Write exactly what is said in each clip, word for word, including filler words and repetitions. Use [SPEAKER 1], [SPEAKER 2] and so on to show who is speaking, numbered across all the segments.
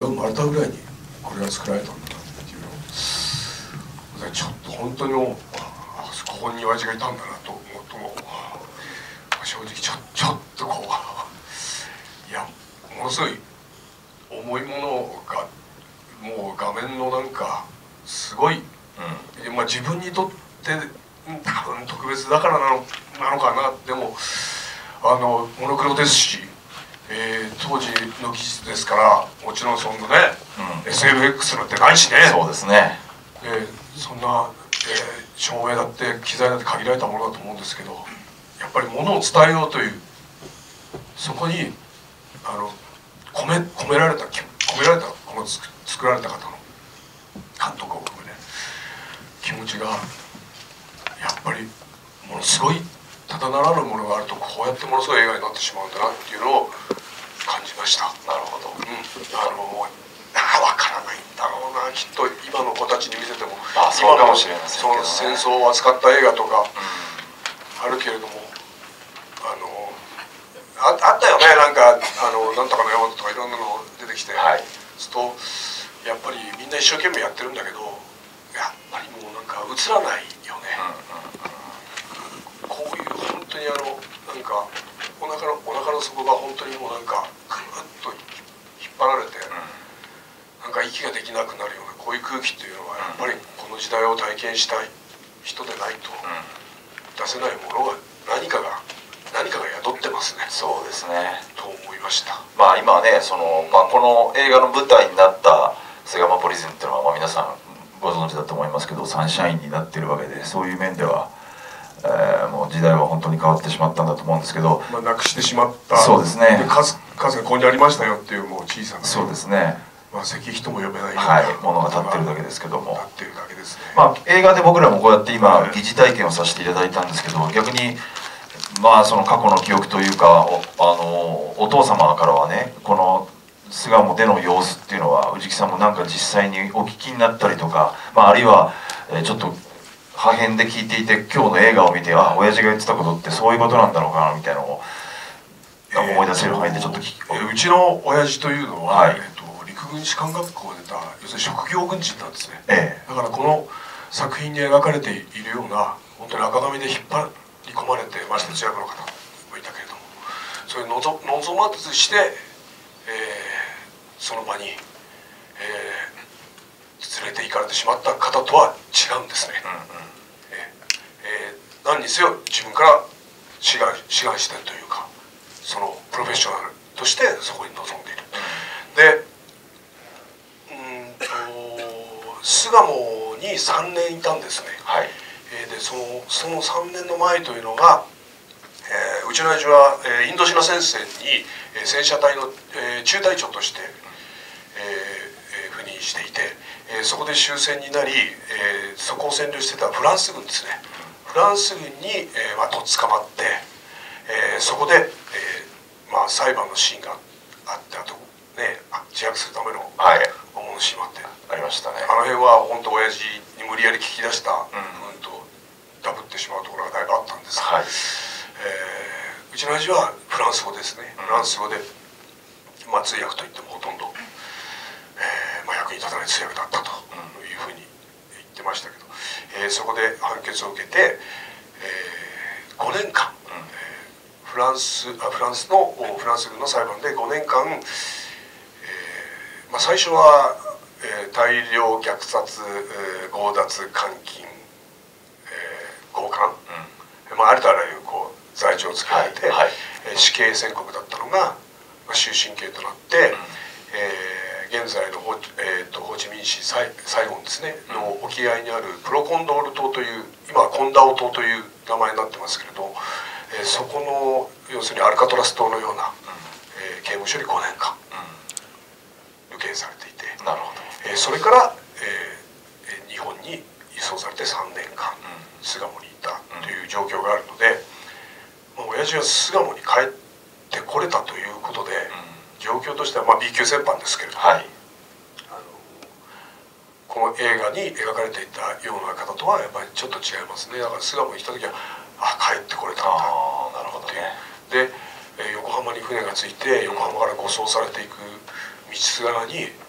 [SPEAKER 1] 生まれたぐらいにこれが作られたんだなっていうのをちょっと本当にもうここに親父がいたんだなと思うともう正直ちょちょっとこういやものすごい重いものがもう画面のなんかすごい、うんまあ、自分にとって多分特別だからなのなのかな。でもあのモノクロですし、えー、当時の技術ですからもちろんそんなね、うん、エスエフエックス なんてないしね。
[SPEAKER 2] そうですね、
[SPEAKER 1] えー、そんな、えー、照明だって機材だって限られたものだと思うんですけど、やっぱりものを伝えようというそこにあの込め込められた込められたこの作作られた方の監督を含めね気持ちがやっぱりものすごいただならぬものがあるとこうやってものすごい映画になってしまうんだなっていうのを感じました。
[SPEAKER 2] なるほど、
[SPEAKER 1] うん、あのあ分からないんだろうなきっと今の子たちに見せても。
[SPEAKER 2] ああそうかもしれませんけどね。
[SPEAKER 1] その戦争を扱った映画とかあるけれども、あの あ, あったよねなんかあのなんとかの山とかいろんなの出てきて、はい、そうするとやっぱりみんな一生懸命やってるんだけどやっぱりもうなんか映らないよね、うんうん、こういう本当にあのなんかお腹のお腹の底が本当にもうなんかグッと引っ張られて、うん、なんか息ができなくなるようなこういう空気っていうのはやっぱりこの時代を体験したい人でないと出せないものが何かが何かが宿ってますね。
[SPEAKER 2] そうですね
[SPEAKER 1] と思いました。
[SPEAKER 2] まあ今ねその、まあ、この映画の舞台になったセガマポリズンっていうのは、まあ、皆さんご存知だと思いますけどサンシャインになってるわけでそういう面では、えー、もう時代は本当に変わってしまったんだと思うんですけど、
[SPEAKER 1] まあ、なくしてしまった
[SPEAKER 2] そうですね
[SPEAKER 1] で数数がここにありましたよっていうもう小さな、
[SPEAKER 2] そうですね、
[SPEAKER 1] まあ、石碑とも呼べないような、
[SPEAKER 2] はい、ものが立ってるだけですけども、
[SPEAKER 1] 立ってるだけですね。
[SPEAKER 2] まあ、映画で僕らもこうやって今疑似体験をさせていただいたんですけど逆にまあその過去の記憶というか お, あのお父様からはねこの巣鴨での様子っていうのは藤木さんもなんか実際にお聞きになったりとか、まあ、あるいはちょっと破片で聞いていて今日の映画を見てあ親父が言ってたことってそういうことなんだろうかなみたいなのを思い出せる範囲でちょっと聞き、
[SPEAKER 1] えー、うちの親父というのは、
[SPEAKER 2] はい、
[SPEAKER 1] えー、と陸軍士官学校を出た要するに職業軍人なんですね、
[SPEAKER 2] ええ、
[SPEAKER 1] だからこの作品に描かれているような本当に赤紙で引っ張り込まれてまして通訳の方もいたけれどもそういう望望まずして、えー、その場に、えー、連れて行かれてしまった方とは違うんですね、うんうんえーえー、何にせよ自分から志願志願してというかそのプロフェッショナルとしてそこに臨んでいる、うん、でうんと巣鴨にさんねんいたんですね、はいえー、でそのそのさんねんの前というのが、えー、うちの親父は、えー、インドシナ戦線に、えー、戦車隊の、えー、中隊長として、えーえー、赴任していて、えー、そこで終戦になり、えー、そこを占領してたフランス軍ですねフランス軍に、えーまあ、とっ捕まって、えー、そこで、えーまあ、裁判のシーンがあってあとね自白するための重のシーンもあって、
[SPEAKER 2] ありましたね。
[SPEAKER 1] あの辺は本当親父に無理やり聞き出した部分とダブってしまうところがだいぶあったんですが、はいえー、うちの親父はフランス語ですね、うん、フランス語で、まあ、通訳といってもほとんど、えーまあ、役に立たない通訳だったというふうに言ってましたけど、えー、そこで判決を受けて、えー、ごねんかん、うんえー、フランスあフランスのフランス軍の裁判でごねんかん、えーまあ、最初はえー、大量虐殺、えー、強奪監禁、えー、強姦、うんまあ、ありとあらゆるこう罪状をつけられて、はいはいえー、死刑宣告だったのが、まあ、終身刑となって、うんえー、現在のホ,、えー、とホーチミン市サイサイゴンですね、うん、の沖合にあるプロコンドール島という今はコンダオ島という名前になってますけれど、えー、そこの要するにアルカトラス島のような、うんえー、刑務所にごねんかん、うん、受刑されていて。
[SPEAKER 2] なるほど
[SPEAKER 1] えー、それから、えー、日本に移送されてさんねんかん巣鴨にいたという状況があるので、まあ、親父は巣鴨に帰ってこれたということで、状況としては、まあ、B 級戦犯ですけれども、はい、あのこの映画に描かれていたような方とはやっぱりちょっと違いますね。だから巣鴨に来た時はあ帰ってこれたんだ
[SPEAKER 2] なるほど、ね、
[SPEAKER 1] で、えー、横浜に船が着いて横浜から護送されていく道すがらに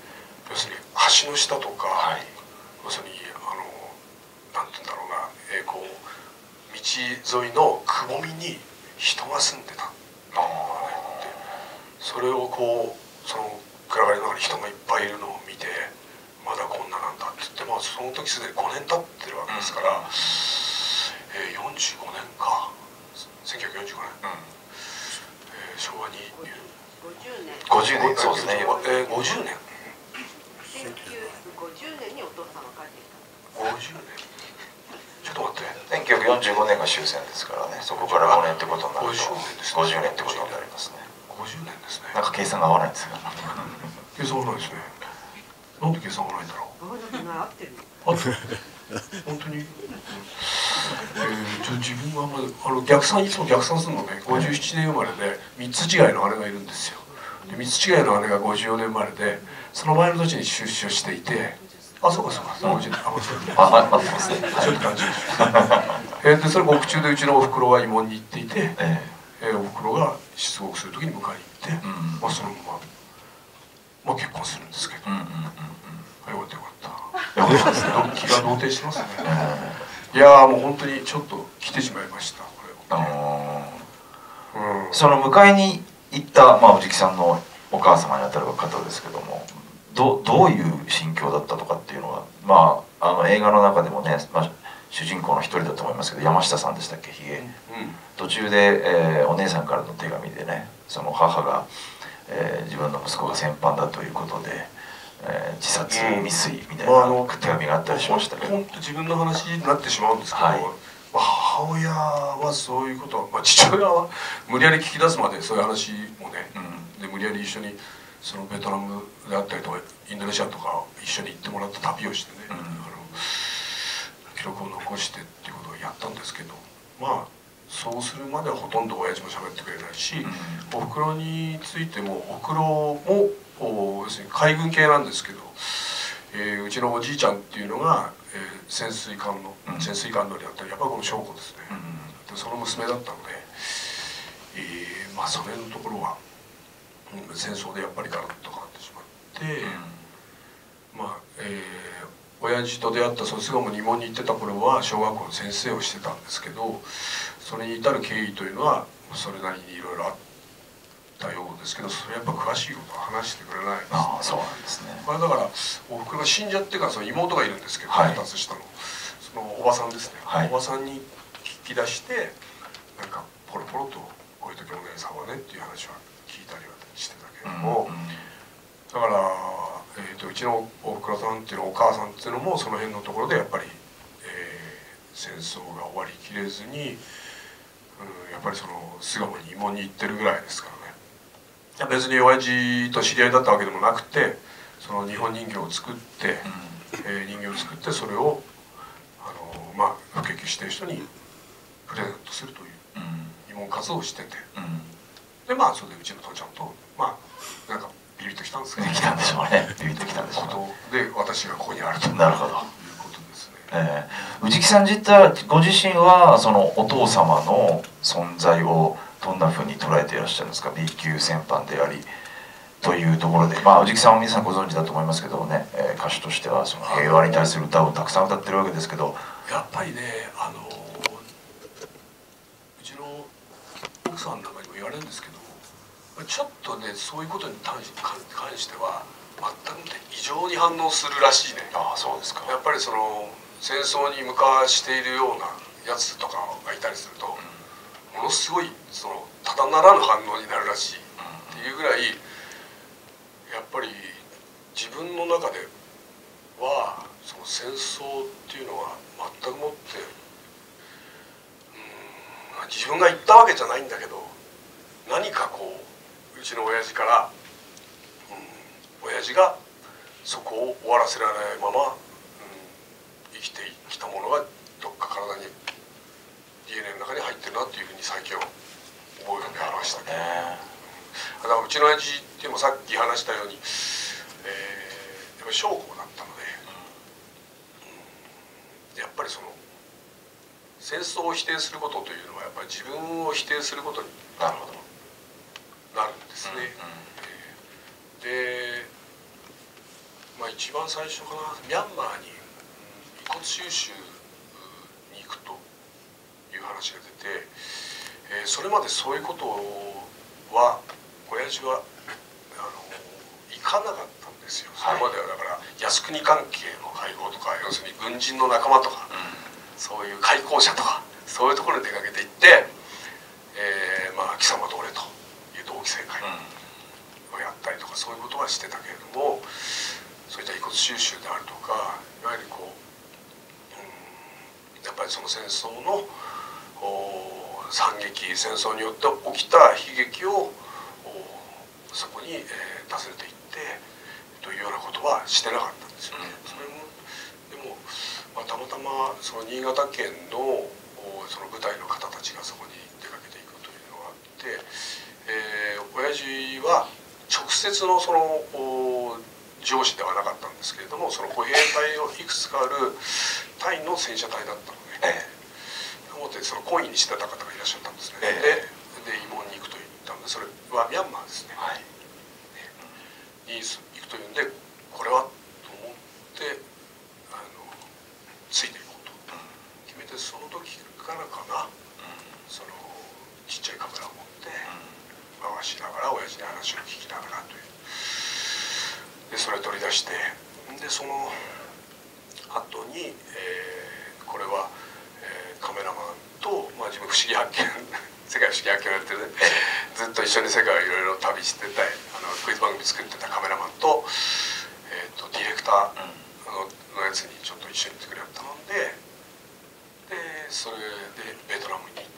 [SPEAKER 1] 要するに橋の下とか、はい、要するにあのなんて言うんだろうな、えー、こう道沿いのくぼみに人が住んでたっていうのがね、それをこうその暗がりの中に人がいっぱいいるのを見て、まだこんななんだって言って、まあその時すでにごねん経ってるわけですから、うん、えー、よんじゅうごねんか、せんきゅうひゃくよんじゅうごねん、うん、えー、昭和に
[SPEAKER 3] ごじゅうねん、
[SPEAKER 2] ごじゅうねん、そうですね、
[SPEAKER 1] えー、ごじゅうねん、
[SPEAKER 3] せんきゅうひゃくごじゅうねんにお父様が帰ってきた。
[SPEAKER 1] ごじゅうねん、ちょっと待って、
[SPEAKER 2] せんきゅうひゃくよんじゅうごねんが終戦ですからね、そこからごねんってことになると
[SPEAKER 1] ごじゅうねん
[SPEAKER 2] ってことになりますね。
[SPEAKER 1] ごじゅうねんですね。
[SPEAKER 2] なんか計算が合わないんですよ。
[SPEAKER 1] 計算がないですね。なんで計算がないんだろう。
[SPEAKER 3] 合ってる。
[SPEAKER 1] 合ってる。本当に。えー、ちょ自分はまあの逆算いつも逆算するのね。ごじゅうななねん生まれでみっつ違いの姉がいるんですよ。でみっつ違いの姉がごじゅうよねん生まれで、その前の年に出所していて、あ、そうかそうか、ごじゅうねん、あ、そう
[SPEAKER 2] あ、待ってますね。
[SPEAKER 1] そういう感じです。えー、でそれ獄中でうちのおふくろが慰問に行っていて、えー、えー、おふくろが出獄する時に迎えに行って、うん、まあそのまま、まあ、結婚するんですけど、うんうんうんうん、よかったよかった。よかったですね。気が動転してますね。いやーもう本当にちょっと来てしまいました。これを、
[SPEAKER 2] うん、その迎えに行った、まあ、藤木さんのお母様にあたる方ですけども、ど, どういう心境だったとかっていうのは、まあ、あの映画の中でもね、まあ、主人公の一人だと思いますけど、山下さんでしたっけ、ひげ、うん、途中で、えー、お姉さんからの手紙でね、その母が、えー、自分の息子が戦犯だということで、えー、自殺未遂みたいな手紙があったりしましたけど、
[SPEAKER 1] 本当自分の話になってしまうんですけど、はい、まあ、母親はそういうことは、まあ、父親は無理やり聞き出すまでそういう話もね、うん、で無理やり一緒にそのベトナムであったりとかインドネシアとか一緒に行ってもらった旅をしてね、うん、あの記録を残してっていうことをやったんですけど、まあそうするまではほとんど親父も喋ってくれないし、うん、おふくろについてもおふくろも要するに海軍系なんですけど、えー、うちのおじいちゃんっていうのが、えー、潜水艦の、うん、潜水艦乗りだったりやっぱりこの将校ですね、うん、でその娘だったので、えー、まあその辺のところは、うん、戦争でやっぱりガラッと変わってしまって、うん、まあ、えー、親父と出会ったその巣鴨に慰問に行ってた頃は小学校の先生をしてたんですけど、それに至る経緯というのはそれなりにいろいろあったようですけど、それやっぱ詳しいことは話してくれないです、ね。
[SPEAKER 2] ああ、そうなんですね。
[SPEAKER 1] これだからおふくろが死んじゃってからその妹がいるんですけど、はい、二つ下のそのおばさんですね、はい、おばさんに聞き出してなんかポロポロとこういう時お姉さんはねっていう話は聞いたりはしてたけども、うんうん、だから、えー、とうちのおふくろさんっていうのお母さんっていうのもその辺のところでやっぱり、えー、戦争が終わりきれずに、うん、やっぱりその巣鴨に慰問に行ってるぐらいですからね。別に親父と知り合いだったわけでもなくて、その日本人形を作って、うん、えー、人形を作ってそれをあの、まあ、不景気してる人にプレゼントするという慰問活動をしてて、うん、でまあそれでうちの父ちゃんとまあなんかビビッときたんですけど、
[SPEAKER 2] 来たんでしょうね。ビビッときたんでしょうね。
[SPEAKER 1] ことで私がここにあると
[SPEAKER 2] なるほど
[SPEAKER 1] いうことですね。
[SPEAKER 2] えー、藤木さん自体ご自身はそのお父様の存在をどんなふうに捉えていらっしゃるんですか。 B 級戦犯でありというところで、まあ藤木さんは皆さんご存知だと思いますけどね、えー、歌手としてはその平和に対する歌をたくさん歌ってるわけですけど、
[SPEAKER 1] やっぱりね、あのうちの奥さんなんかにも言われるんですけど、ちょっとねそういうことに関しては全く異常に反応するらしいね。
[SPEAKER 2] ああ、そうですか。
[SPEAKER 1] やっぱりその戦争に向かしているようなやつとかがいたりすると、うん、ものすごいそのただならぬ反応になるらしいっていうぐらい、やっぱり自分の中ではその戦争っていうのは全くもって、うん、自分が言ったわけじゃないんだけど、何かこううちの親父から、うん、親父がそこを終わらせられないまま、うん、生きてきたものがどっか体に ディーエヌエー の中に入ってるなっていうふうに最近は覚えが表したけど、だからうちの親父っていうのもさっき話したように、えー、やっぱり将校だったので、うん、やっぱりその戦争を否定することというのはやっぱり自分を否定することになるほどなるんですね。うんうん、でまあ、一番最初かな、ミャンマーに遺骨収集に行くという話が出て、えー、それまでそういうことは親父はあの行かなかったんですよ。それまではだから靖国関係の会合とか、要するに軍人の仲間とか、うん、そういう開港者とかそういうところに出かけていって、えー、まあ貴様と俺という同期生会をやったりとか、そういうことはしてたけれども、そういった遺骨収集であるとか、いわゆるこう、うん、やっぱりその戦争の惨劇、戦争によって起きた悲劇をそこに、えー、訪ねていってというようなことはしてなかったんですよね。それもでも、まあ、たまたまその新潟県のその部隊の方たちがそこに出かけていくというのがあって、えー、親父は直接のその上司ではなかったんですけれども、その歩兵隊をいくつかある隊の戦車隊だったので、ええ、表でその懇意にしてた方がいらっしゃったんですね。ええ、で、慰問に行くと言ったので、それはミャンマーですね。はい、に行くというんで、これはと思ってあのついていこうと決めて、その時からかな、そのちっちゃいカメラを持って回しながら親父に話を聞きながらという。でそれを取り出して、でその後に、えー、これは、えー、カメラマンと、まあ、自分不思議発見世界不思議発見をやってるねずっと一緒に世界をいろいろ旅してたあのクイズ番組作ってたカメラマンと、えー、とディレクターの、のやつにちょっと一緒に作れよって頼んで、でそれでベトナムに行って、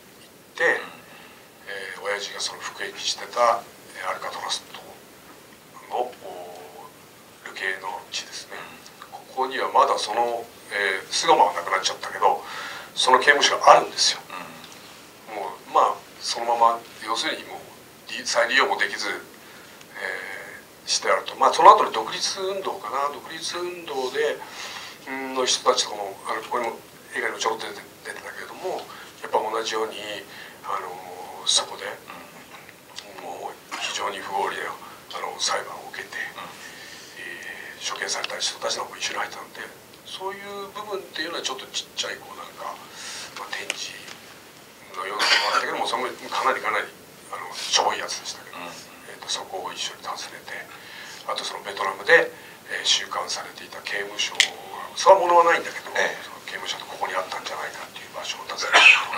[SPEAKER 1] えー、親父がその服役してたアルカトラス島の流刑の地ですね、ここにはまだその、えー、巣鴨はなくなっちゃったけど、その刑務所があるんですよ。もうまあそのまま要するにもう再利用もできず、えー、してあると。まあその後に独立運動かな、独立運動でんの人たちとかも、あのこれも映画にもちょろっと出て出てたけれども、やっぱ同じようにあのそこで、もう非常に不合理なあの裁判を受けて、えー、処刑された人たちの方も一緒に入ったんで、そういう部分っていうのはちょっとちっちゃいこうなんか、まあ、展示のようなのもあったけども、それもかなりかなりあのしょぼいやつでしたけど、うん、えー、とそこを一緒に訪ねて、あとそのベトナムで、えー、収監されていた刑務所が、それはものはないんだけど、ええ、その刑務所とここにあったんじゃないかっていう場所を訪ねて、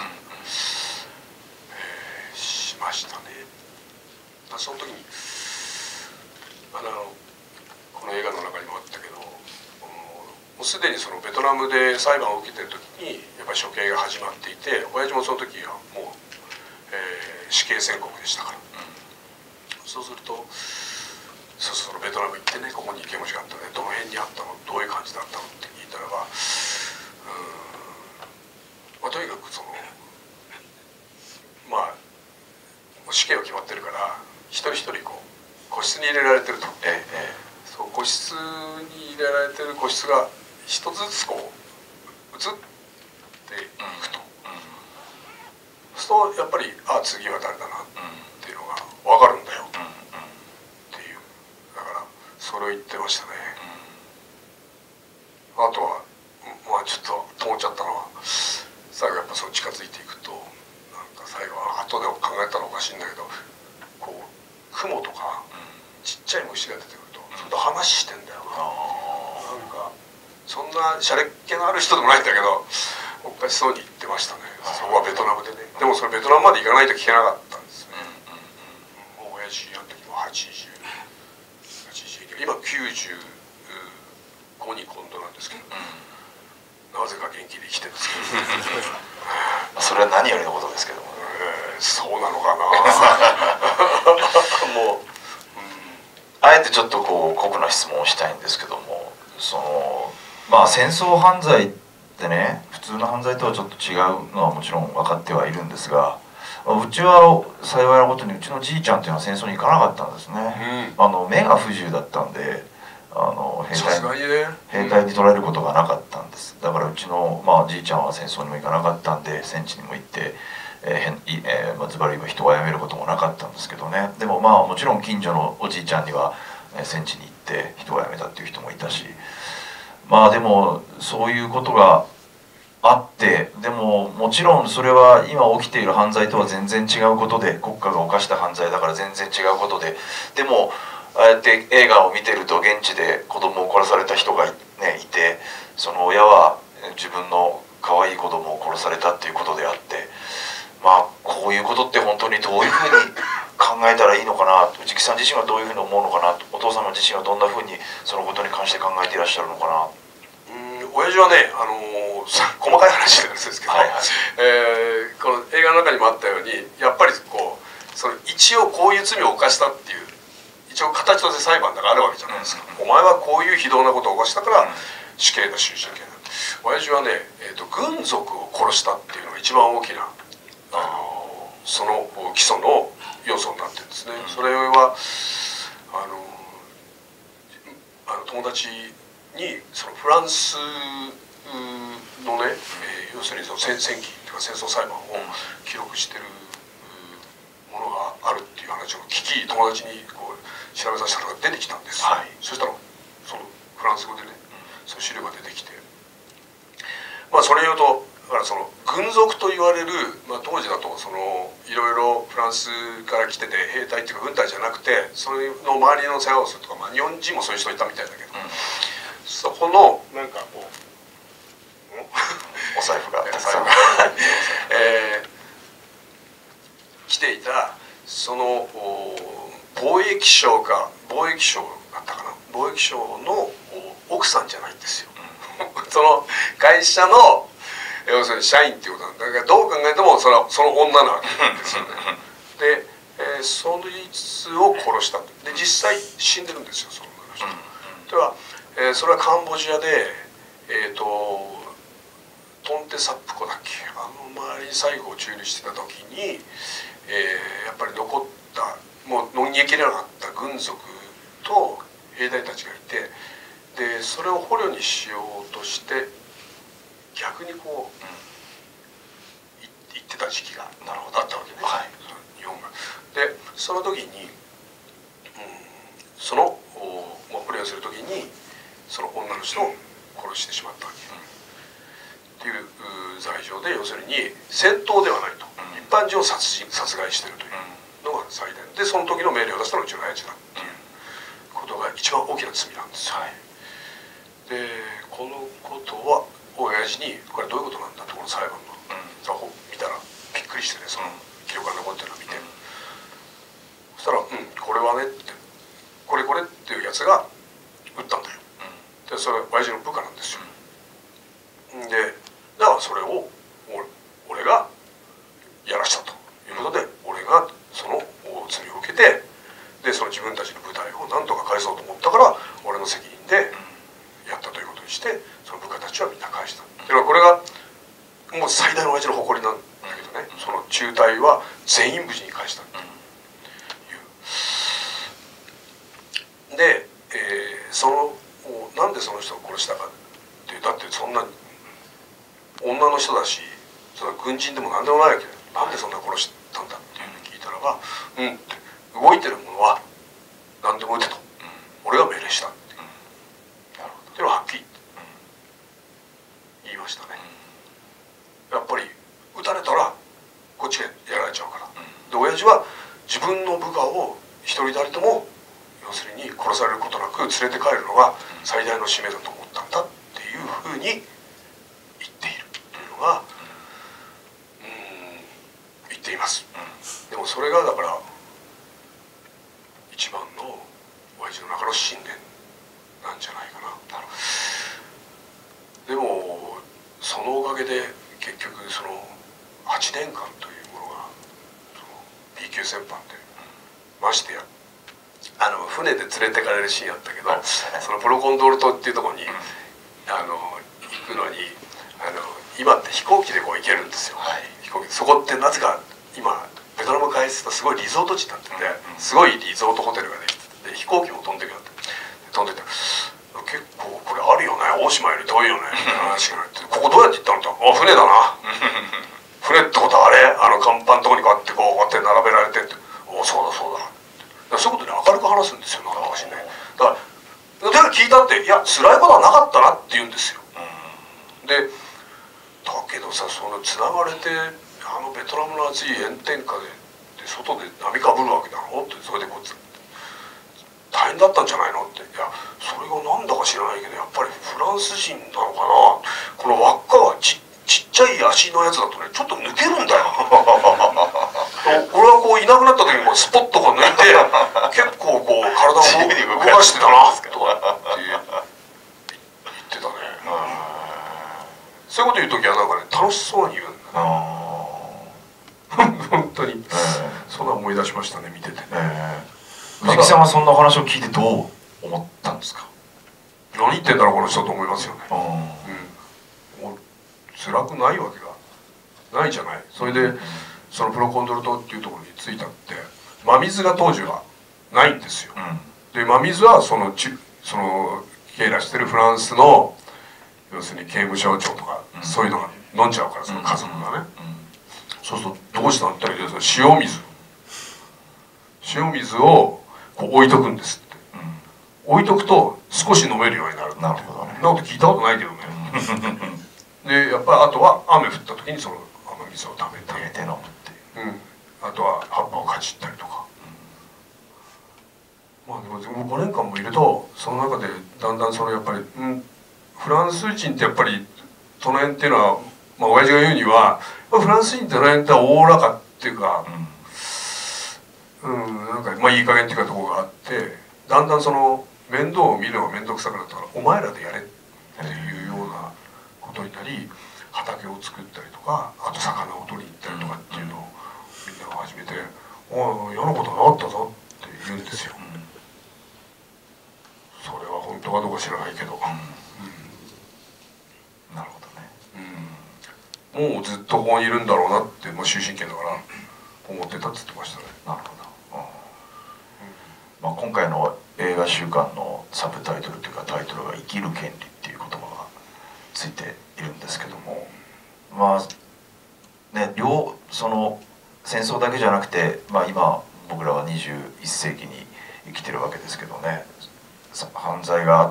[SPEAKER 1] えー、しましたね。その時にあのこの映画の中にもあったけど、もうすでにそのベトナムで裁判を受けてる時にやっぱり処刑が始まっていて、親父もその時はもう、えー、死刑宣告でしたから、うん、そうするとそうそう、ベトナム行ってね、ここに刑務所があったね、どの辺にあったの、どういう感じだったのって聞いたらば、うーん、まあ、とにかくそのまあ死刑は決まってるから一人一人こう個室に入れられてると、ええ、そう個室に入れられてる個室が一つずつこう移っていくと、うんうん、そうするとやっぱりああ次は誰だなっていうのが分かるんだよ、うんうん、っていう、だからそれを言ってましたね、うん、あとはまあちょっと止まっちゃったのは、最後やっぱそう近づいていくと、なんか最後は後で考えたらおかしいんだけど、こう雲とかちっちゃい虫が出てくるとちょっと話してんだよな、うん、なんかそんなシャレっ気のある人でもないんだけどおかしそうに言ってましたね。そこはベトナムでね。でもそれベトナムまで行かないと聞けなかったんですね、うんうんうん、もう親父あの時もはちじゅう、はちじゅうに、今きゅうじゅうごに今度なんですけど、うん、なぜか元気で生きてるんですけど
[SPEAKER 2] それは何よりのことですけども、
[SPEAKER 1] えー、そうなのかなもう、うん、
[SPEAKER 2] あえてちょっとこう酷な質問をしたいんですけども、そのまあ戦争犯罪ってね、普通の犯罪とはちょっと違うのはもちろん分かってはいるんですが、うちは幸いなことにうちのじいちゃんっていうのは戦争に行かなかったんですね、うん、あの目が不自由だったんで、あの兵隊に、ね、兵隊に取られることがなかったんです。だからうちの、まあ、じいちゃんは戦争にも行かなかったんで、戦地にも行って、えーえーまあ、ズバリ人を殺めることもなかったんですけどね。でもまあもちろん近所のおじいちゃんには、えー、戦地に行って人を殺めたっていう人もいたたし、まあでもそういうことがあって、でももちろんそれは今起きている犯罪とは全然違うことで、国家が犯した犯罪だから全然違うことで、でもああやって映画を見てると現地で子供を殺された人が、ね、いて、その親は自分の可愛い子供を殺されたっていうことであって、まあこういうことって本当にどういうふうに考えたらいいのかな、内木さん自身はどういうふうに思うのかな、お父様自身はどんなふうにそのことに関して考えていらっしゃるのかな。
[SPEAKER 1] うん、親父はね、あのー、細かい話なんですけど、はいはい、えー、この映画の中にもあったように、やっぱりこうその一応こういう罪を犯したっていう一応形として裁判だからあるわけじゃないですか、うん、お前はこういう非道なことを犯したから、うん、死刑だ終身刑だ。親父はね、えーと、軍属を殺したっていうのが一番大きな、あのー、その基礎の要素になってるんですね、うん、それはあのー、あの友達にそのフランスのね、えー、要するにその戦戦記というか戦争裁判を記録してるものがあるっていう話を聞き、友達にこう調べさせたのが出てきたんです、はい、そしたらそのフランス語でね、うん、そういう資料が出てきて、まあそれ言うとだからその軍属と言われる、まあ、当時だとそのいろいろフランスから来てて兵隊っていうか軍隊じゃなくてそれの周りの世話をするとか、まあ、日本人もそういう人いたみたいだけど、うん、そこのなんかこう
[SPEAKER 2] お財布がたくさん
[SPEAKER 1] えー、来ていたその貿易商か貿易商だったかな、貿易商の奥さんじゃないんですよ、うん、その会社の要するに社員っていうことなんだから、どう考えてもそのその女なわけですよねで、えー、そいつを殺したで実際死んでるんですよ、その女の人、うん、では、えー、それはカンボジアでえっ、ー、とトンテサップ湖だっけ、あの周りに最後を駐留してた時に、えー、やっぱり残ったもう逃げきれなかった軍属と兵隊たちがいて、でそれを捕虜にしようとして逆にこう、うん、言ってた時期があったわけね、はい、日本が。でその時に、うん、その捕虜にする時にその女の人を殺してしまったわけ。うんっていう罪状で、要するに戦闘ではないと、うん、一般人を殺人殺害しているというのが最大で、その時の命令を出したのがうちの親父だっていうことが一番大きな罪なんです、はい、でこのことは親父にこれはどういうことなんだと、この裁判の座を見たらびっくりしてね、その記録が残ってるのを見て、うん、そしたら「うんこれはね」って「これこれ」っていうやつが撃ったんだよ、うん、でそれは親父の部下なんですよ、うん、でだからそれを俺がやらしたということで、俺がその罪を受けて、でその自分たちの部隊を何とか返そうと思ったから俺の責任でやったということにして、その部下たちはみんな返した。だからこれがもう最大の親父の誇りなんだけどね、その中隊は全員無事に返したという。で、えー、そのなんでその人を殺したかっていう、だってそんな女の人だし、その軍人でも何でもないわけで、なんでそんな殺したんだっていうふうに聞いたらば「うん」って「動いてるものは何でも撃てと、うん、俺が命令した」って、うん、なるほどっていうのははっきり言いましたね、うん、やっぱり撃たれたらこっちがやられちゃうから、うん、で親父は自分の部下を一人たりとも要するに殺されることなく連れて帰るのが最大の使命だと思ったんだっていうふうに言っているというのが、うん、言っています、うん、でもそれがだから一番の親父の中の信念なんじゃないかな。なるほど。でもそのおかげで結局そのはちねんかんというものがその B 級戦犯で、うん、ましてやあの船で連れてかれるシーンあったけど、はい、そのプロコンドール島っていうところに、うん、あの行くのにあの今って飛行機でこう行けるんですよ、はい、飛行機そこってなぜか今ベトナム海水とすごいリゾート地になってて、うん、すごいリゾートホテルができてて、飛行機も飛んでくるって飛んでて結構これあるよね、大島より遠いよねみたいな話があってここどうやって行ったのって、あ船だな船ってことはあれあの甲板のとこにこうやってこうこうやって並べられてって、おそうだそうだそういうことで明るく話すんですよ、なんかしね。だからとにかろいろ聞いたって、いや辛いことはなかったなって言うんですよ。でだけどさ、そのつながれてあのベトナムの暑い炎天下でで外で波かぶるわけだろって、それでこう大変だったんじゃないのって。いやそれがなんだか知らないけど、やっぱりフランス人なのかな、この輪っかがちちっちゃい足のやつだとねちょっと抜けるんだよ。俺はこういなくなった時にこうスポッとこう抜いて結構こう体を動かしてたなとかって言ってたね。そういうこと言う時はなんかね楽しそうに言うんだね。本当に、えー、そんな思い出しましたね見ててね。
[SPEAKER 2] 藤木さんはそんなお話を聞いてどう思ったんですか？
[SPEAKER 1] 何言ってんだろうこの人と思いますよね。うん、もう辛くないわけがないじゃない。それで、うん、そのプロコンドル島っていうところに着いたって真水が当時はないんですよ。うん、で真水はそのちその警らしてるフランスの要するに刑務所長とか、うん、そういうのが飲んじゃうから、その家族がね、うんうん、そうするとどうしたんだったら塩水塩水をこう置いとくんですって、うん、置いとくと少し飲めるようになるって。なるほどね。そんなこと聞いたことないけどね。でやっぱりあとは雨降った時にその雨水を食べて飲むっていう、うん、あとは葉っぱをかじったりとか、うん、まあでもごねんかんもいるとその中でだんだんそのやっぱり、うん、フランス人ってやっぱりその辺っていうのは、まあ親父が言うにはフランス人ってその辺っておおらかっていうか、うん、うん、なんかまあいい加減っていうかところがあって、だんだんその面倒を見るのが面倒くさくなったからお前らでやれっていうようなことになり、畑を作ったりとかあと魚を取りに行ったりとかっていうのをみんなが始めて「おい嫌なことがあったぞ」って言うんですよ。それは本当かどうか知らないけど、うん、
[SPEAKER 2] なるほどね、
[SPEAKER 1] うん、もうずっとここにいるんだろうなって、まあ、終身刑だから思ってたって言ってましたね。
[SPEAKER 2] なるほど、うん、まあ、今回の映画週間のサブタイトルというかタイトルが「生きる権利」っていう言葉がついているんですけども、まあね、両その戦争だけじゃなくて、まあ、今僕らはにじゅういっせいきに生きてるわけですけどね、犯罪があって、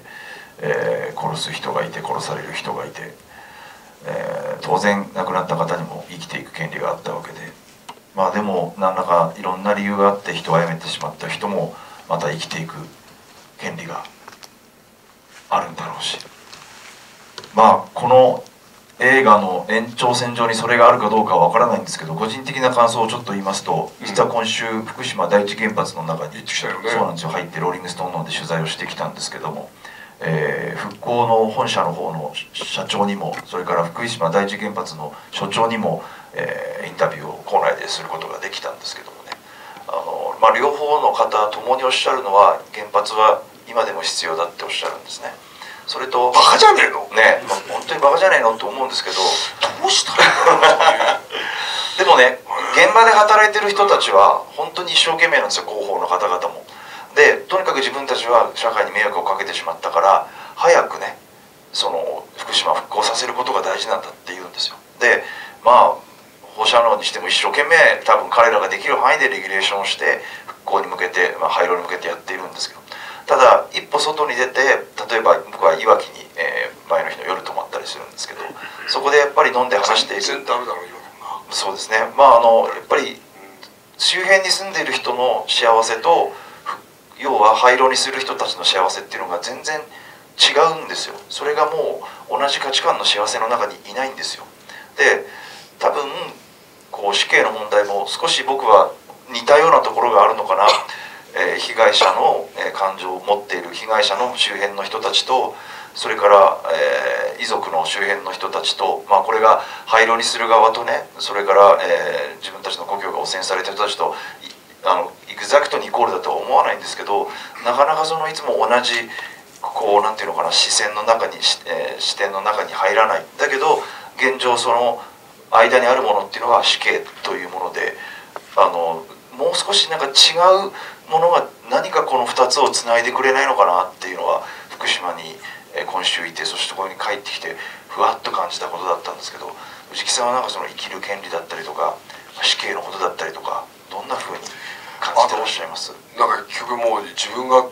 [SPEAKER 2] えー、殺す人がいて殺される人がいて、えー、当然亡くなった方にも生きていく権利があったわけで、まあでも何らかいろんな理由があって人を殺めてしまった人もまた生きていく権利があるんだろうし、まあこの映画の延長線上にそれがあるかどうかは分からないんですけど、個人的な感想をちょっと言いますと、実は今週福島第一原発の中に、そうなんですよ、入ってローリングストーンので取材をしてきたんですけども、えー、復興の本社の方の社長にもそれから福島第一原発の所長にも、えー、インタビューを校内ですることができたんですけどもね、あの、まあ、両方の方ともにおっしゃるのは原発は今でも必要だっておっしゃるんですね。それと
[SPEAKER 1] バカじゃねえの
[SPEAKER 2] ね、まあ、本当にバカじゃねえのって思うんですけど、
[SPEAKER 1] どうしたらいいんだろう
[SPEAKER 2] でもね、現場で働いてる人たちは本当に一生懸命なんですよ、広報の方々も。でとにかく自分たちは社会に迷惑をかけてしまったから早くね、その福島を復興させることが大事なんだって言うんですよ。でまあ放射能にしても一生懸命多分彼らができる範囲でレギュレーションをして復興に向けて、まあ、廃炉に向けてやっているんですけど、ただ一歩外に出て、例えば僕はいわきに、えー、前の日の夜泊まったりするんですけど、そこでやっぱり飲んで話している。
[SPEAKER 1] 全然ダメだろう今
[SPEAKER 2] そうですね、まああのやっぱり周辺に住んでいる人の幸せと要は廃炉にする人たちの幸せっていうのが全然違うんですよ。それがもう同じ価値観の幸せの中にいないんですよ。で多分こう死刑の問題も少し僕は似たようなところがあるのかな、えー、被害者の、えー、感情を持っている被害者の周辺の人たちと、それから、えー、遺族の周辺の人たちと、まあ、これが廃炉にする側とね、それから、えー、自分たちの故郷が汚染されている人たちとあのエグザクトにイコールだとは思わないんですけど、なかなかそのいつも同じこうなんていうのかな、視線の中に、えー、視点の中に入らない。だけど現状その間にあるものっていうのは死刑というもので、あのもう少しなんか違うものが何かこのふたつをつないでくれないのかなっていうのは福島に今週いて、そしてここに帰ってきてふわっと感じたことだったんですけど、藤木さんはなんかその生きる権利だったりとか死刑のことだったりとかどんなふうに感じてらっしゃいます？
[SPEAKER 1] なんか結局もう自分が変わっ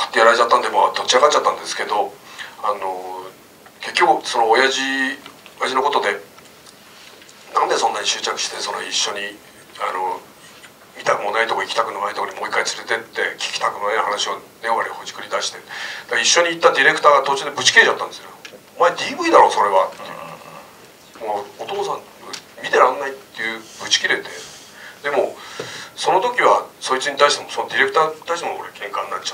[SPEAKER 1] ってやられちゃったんで、まあどっち上がっちゃったんですけど、あの結局その親父親父のことでなんでそんなに執着してその一緒にあの見たくもないとこ行きたくもないとこにもう一回連れてって聞きたくもない話をネオガリほじくり出して、だから一緒に行ったディレクターが途中でブチ切れちゃったんですよ。お前 ディーブイ だろそれはって、もうお父さん見てらんないっていうブチ切れて、でもその時はそいつに対してもそのディレクターに対しても俺喧嘩になっちゃって、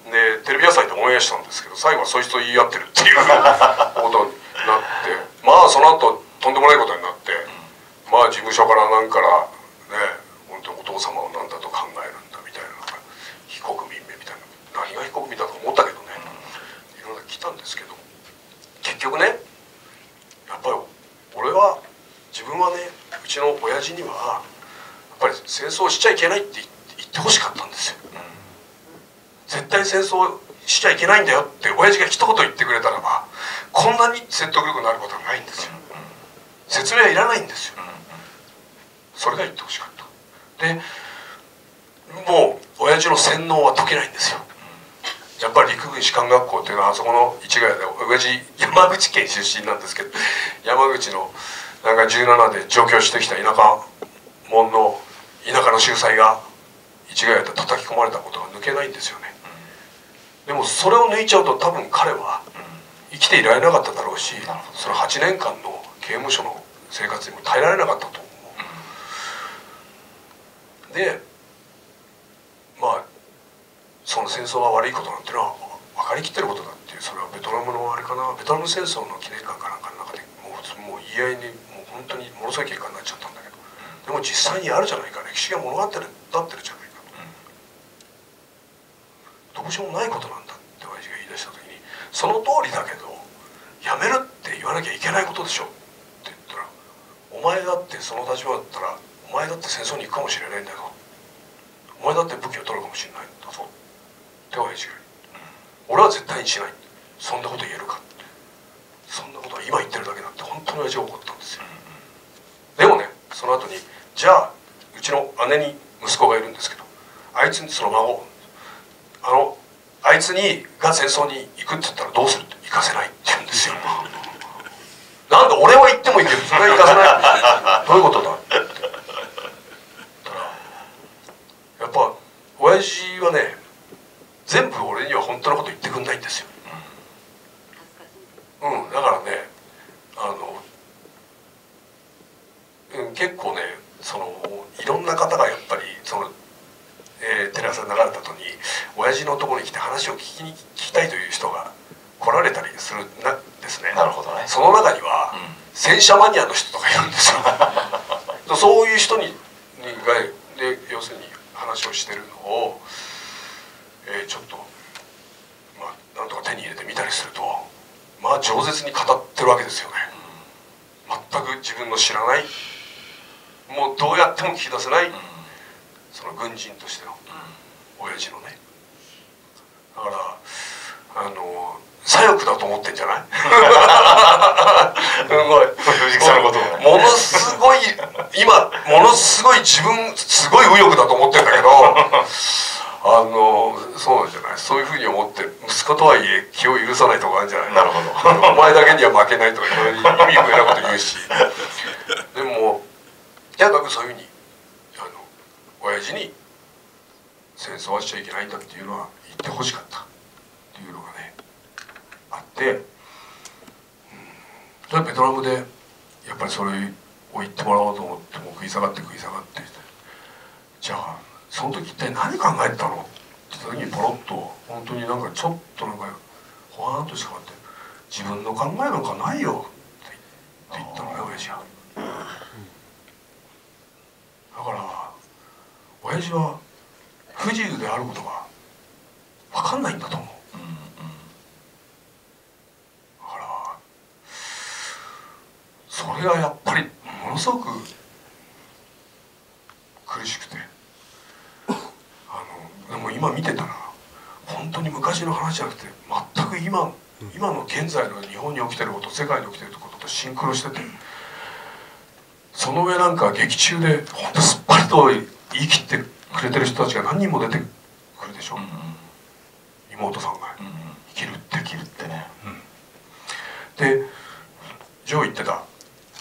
[SPEAKER 1] でテレビ朝日でオンエアしたんですけど、最後はそいつと言い合ってるっていうことになって、まあその後とんでもないことになって、まあ事務所からなんからね、本当にお父様を何だと考えるんだみたいな、なんか非国民名みたいな、何が非国民だと思ったけどね、いろいろ来たんですけど、結局ねやっぱり俺は自分はね、うちの親父にはやっぱり戦争しちゃいけないって言ってほしかったんですよ。絶対戦争しちゃいけないんだよって親父が一言言ってくれたらば、こんなに説得力のあることはないんですよ。説明はいらないんですよ。それが言ってほしかった。でもう親父の洗脳は解けないんですよ。やっぱり陸軍士官学校っていうのはあそこの市ヶ谷で、親父山口県出身なんですけど、山口のなんかじゅうななで上京してきた田舎者の田舎の秀才が市ヶ谷で叩き込まれたことが抜けないんですよね。でもそれを抜いちゃうと多分彼は生きていられなかっただろうし、そのはちねんかんの刑務所の生活にも耐えられなかったと思う。でまあその戦争は悪いことなんていうのは分かりきってることだっていう、それはベトナムのあれかな、ベトナム戦争の記念館かなんかの中でもうもう言い合いにもう本当にものすごい結果になっちゃったんだけど、でも実際にあるじゃないか、歴史が物語ってるじゃないかと、どうしようもないことなんだって親父が言い出した時に、その通りだけどやめるって言わなきゃいけないことでしょって言ったら、お前だってその立場だったらお前だって戦争に行くかもしれないんだよ、お前だって武器を取るかもしれないんだぞって親父が言う。俺は絶対にしない。そんなこと言えるかって、そんなことは今言ってるだけだって本当に親父が怒ったんですよ。でもね、その後にじゃあうちの姉に息子がいるんですけど、あいつにその孫あのあいつにが戦争に行くって言ったらどうするって、行かせないって言うんですよ。なんで俺は行ってもいいけどそれは行かせないどういうことだって言ったら、やっぱ親父はね全部俺には本当のこと言ってくんないんですよ。うん、だからねあの、うん、結構ねそのいろんな方がやっぱりその、えー、テレ朝に流れた後に親父のところに来て話を聞きに聞きたいという人が来られたりするんですね。
[SPEAKER 2] なるほどね。
[SPEAKER 1] その中には、うん、戦車マニアの人とかいるんですよ。そういう人にがで要するに話をしてるのを、えー、ちょっとまあなんとか手に入れてみたりすると、まあ饒舌に語ってるわけですよね。全く自分の知らない、もうどうやっても聞き出せない、その軍人としての親父のね、だからあの左翼だと思ってんじゃないすごい藤木さんのことをね、ものすごい今ものすごい自分すごい右翼だと思ってんだけどあのそうなんじゃない、そういうふうに思って息子とはいえ気を許さないところあるんじゃない。なるほどお前だけには負けないとか意味不明なこと言うしでもとにかくそういうふうにあの親父に戦争はしちゃいけないんだっていうのは言ってほしかったっていうのがねあって、うん、それベトナムでやっぱりそれを言ってもらおうと思っても食い下がって食い下がってじゃあその時一体何考えてたのって言った時にポロッと本当になんかちょっとなんかほわーんとして変わって「自分の考えなんかないよ」って言ったのね親父が。だから親父は不自由であることが分かんないんだと思う。だからそれがやっぱりものすごく苦しくて、あのでも今見てたら本当に昔の話じゃなくて全く今今の現在の日本に起きてること、世界に起きてることとシンクロしてて、その上なんか劇中で本当すっぱりと言い切ってくれてる人たちが何人も出てくるでしょ。日妹さんが生きるって
[SPEAKER 2] 生きるってね、
[SPEAKER 1] うん、でジョー言ってたあの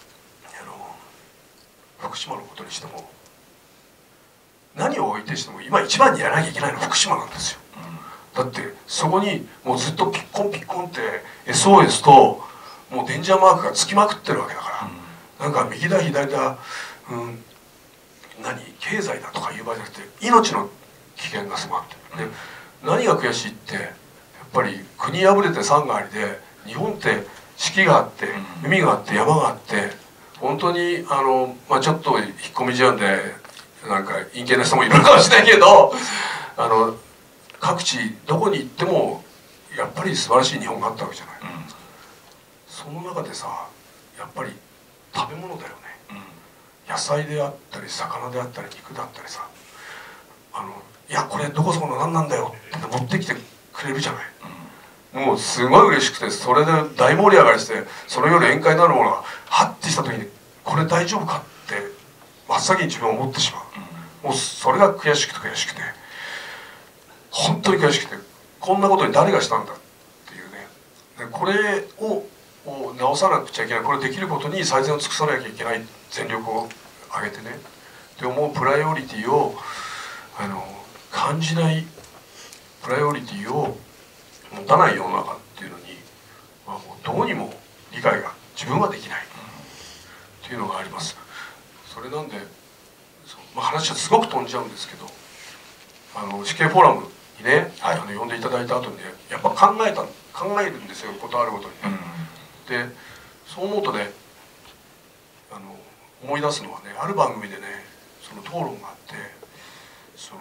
[SPEAKER 1] 福島のことにしても何を置いてしても今一番にやらなきゃいけないのは福島なんですよ、うん、だってそこにもうずっとピッコンピッコンって エスオーエス ともうデンジャーマークがつきまくってるわけだから、うん、なんか右だ左だ、うん、何経済だとかいう場合じゃなくて命の危険が迫ってる、で何が悔しいってやっぱり国破れて山がありで日本って四季があって海があって山があって本当にあの、まあ、ちょっと引っ込み思案でなんか陰険な人もいるかもしれないけどあの各地どこに行ってもやっぱり素晴らしい日本があったわけじゃない、うん、その中でさやっぱり食べ物だよね、うん、野菜であったり魚であったり肉だったりさあのいやこれどこそこの何なんだよって持ってきてくれるじゃない、うん、もうすごい嬉しくてそれで大盛り上がりしてその夜宴会になるものがハッてした時にこれ大丈夫かって真っ先に自分は思ってしまう、うん、もうそれが悔しくて悔しくて本当に悔しくてこんなことに誰がしたんだっていうねでこれをを直さなくちゃいけないこれできることに最善を尽くさなきゃいけない全力を挙げてねって思うプライオリティをあの感じないプライオリティを持たない世の中っていうのに、まあ、もうどうにも理解が自分はできないっていうのがあります。それなんで、まあ、話はすごく飛んじゃうんですけどあの死刑フォーラムにね、はい、あの呼んでいただいた後にねやっぱ考えた考えるんですよことあるごとにね。うん、でそう思うとねあの思い出すのはねある番組でねその討論があってその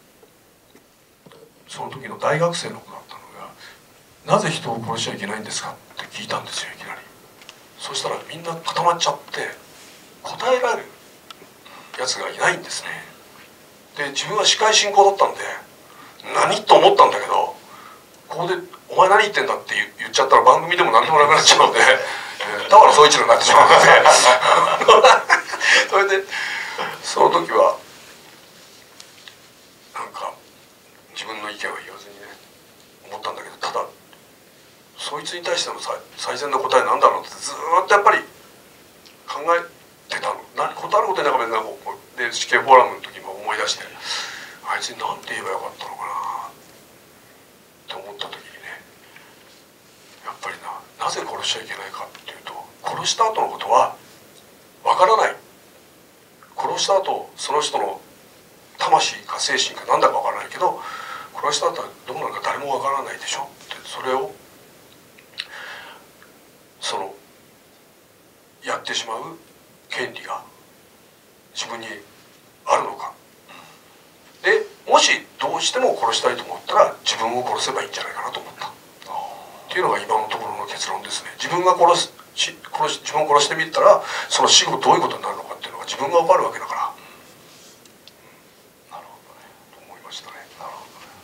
[SPEAKER 1] その時の大学生の子だったのが「なぜ人を殺しちゃいけないんですか?」って聞いたんですよいきなり。そしたらみんな固まっちゃって答えられるやつがいないんですね。で自分は司会進行だったんで何と思ったんだけどここで「お前何言ってんだ」って言っちゃったら番組でも何でもなくなっちゃうのでだから総一郎になってしまうのでそれでその時はなんか自分の意見は言わずにね思ったんだけどただそいつに対しての最善の答えなんだろうってずーっとやっぱり考えてたの。答えることなか別にで死刑フォーラムの時も思い出してあいつに何て言えばよかったのかなって思った時にねやっぱりななぜ殺しちゃいけないかっていうと殺した後のことはわからない殺した後その人の魂か精神か何だかわからないけど殺した後はどうなるか誰もわからないでしょってそれをそのやってしまう権利が自分にあるのかでもしどうしても殺したいと思ったら自分を殺せばいいんじゃないかなと思ったっていうのが今のところの結論ですね。自分が殺すし殺し自分を殺してみたらその死後どういうことになるのかっていうのが自分が分かるわけだから、うん、なるほどねと思いましたね。なるほ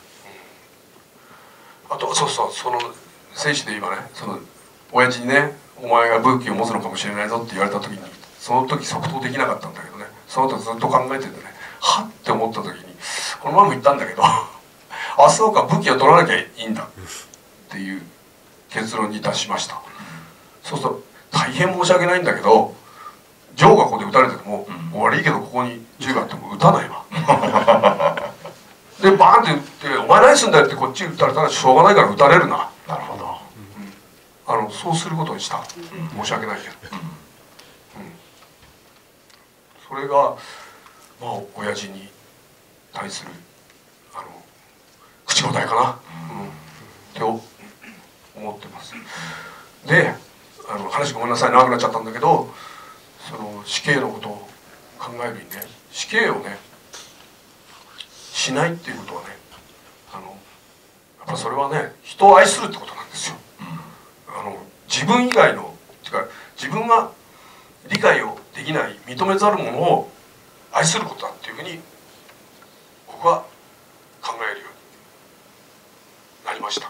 [SPEAKER 1] どね、うん、あとそうそうその聖史で言えばねその親父にねお前が武器を持つのかもしれないぞって言われた時にその時即答できなかったんだけどねその後ずっと考えててねはっって思った時にこの前も言ったんだけどあそうか武器を取らなきゃいいんだっていう結論に達しました。そうすると大変申し訳ないんだけどジョーがここで撃たれてても、うん、悪いけどここに銃があっても撃たないわでバーンって撃って「お前何すんだよ」ってこっち撃たれたらしょうがないから撃たれるな。なるほど、うん、あのそうすることにした、うん、申し訳ないけど、うんうん、それがまあ親父に対するあの口答えかな、うん、って思ってます。であの話ごめんなさい長くなっちゃったんだけどその死刑のことを考えるにね死刑をねしないっていうことはねあのやっぱそれはね人を愛するってことなんですよ。あの自分以外のてか自分が理解をできない認めざるものを愛することだっていうふうに僕は考えるようになりました。だ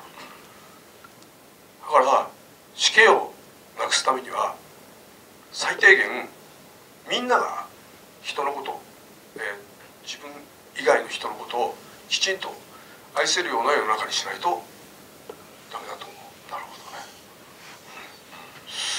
[SPEAKER 1] から死刑をなくすためには最低限みんなが人のこと、えー、自分以外の人のことをきちんと愛せるような世の中にしないと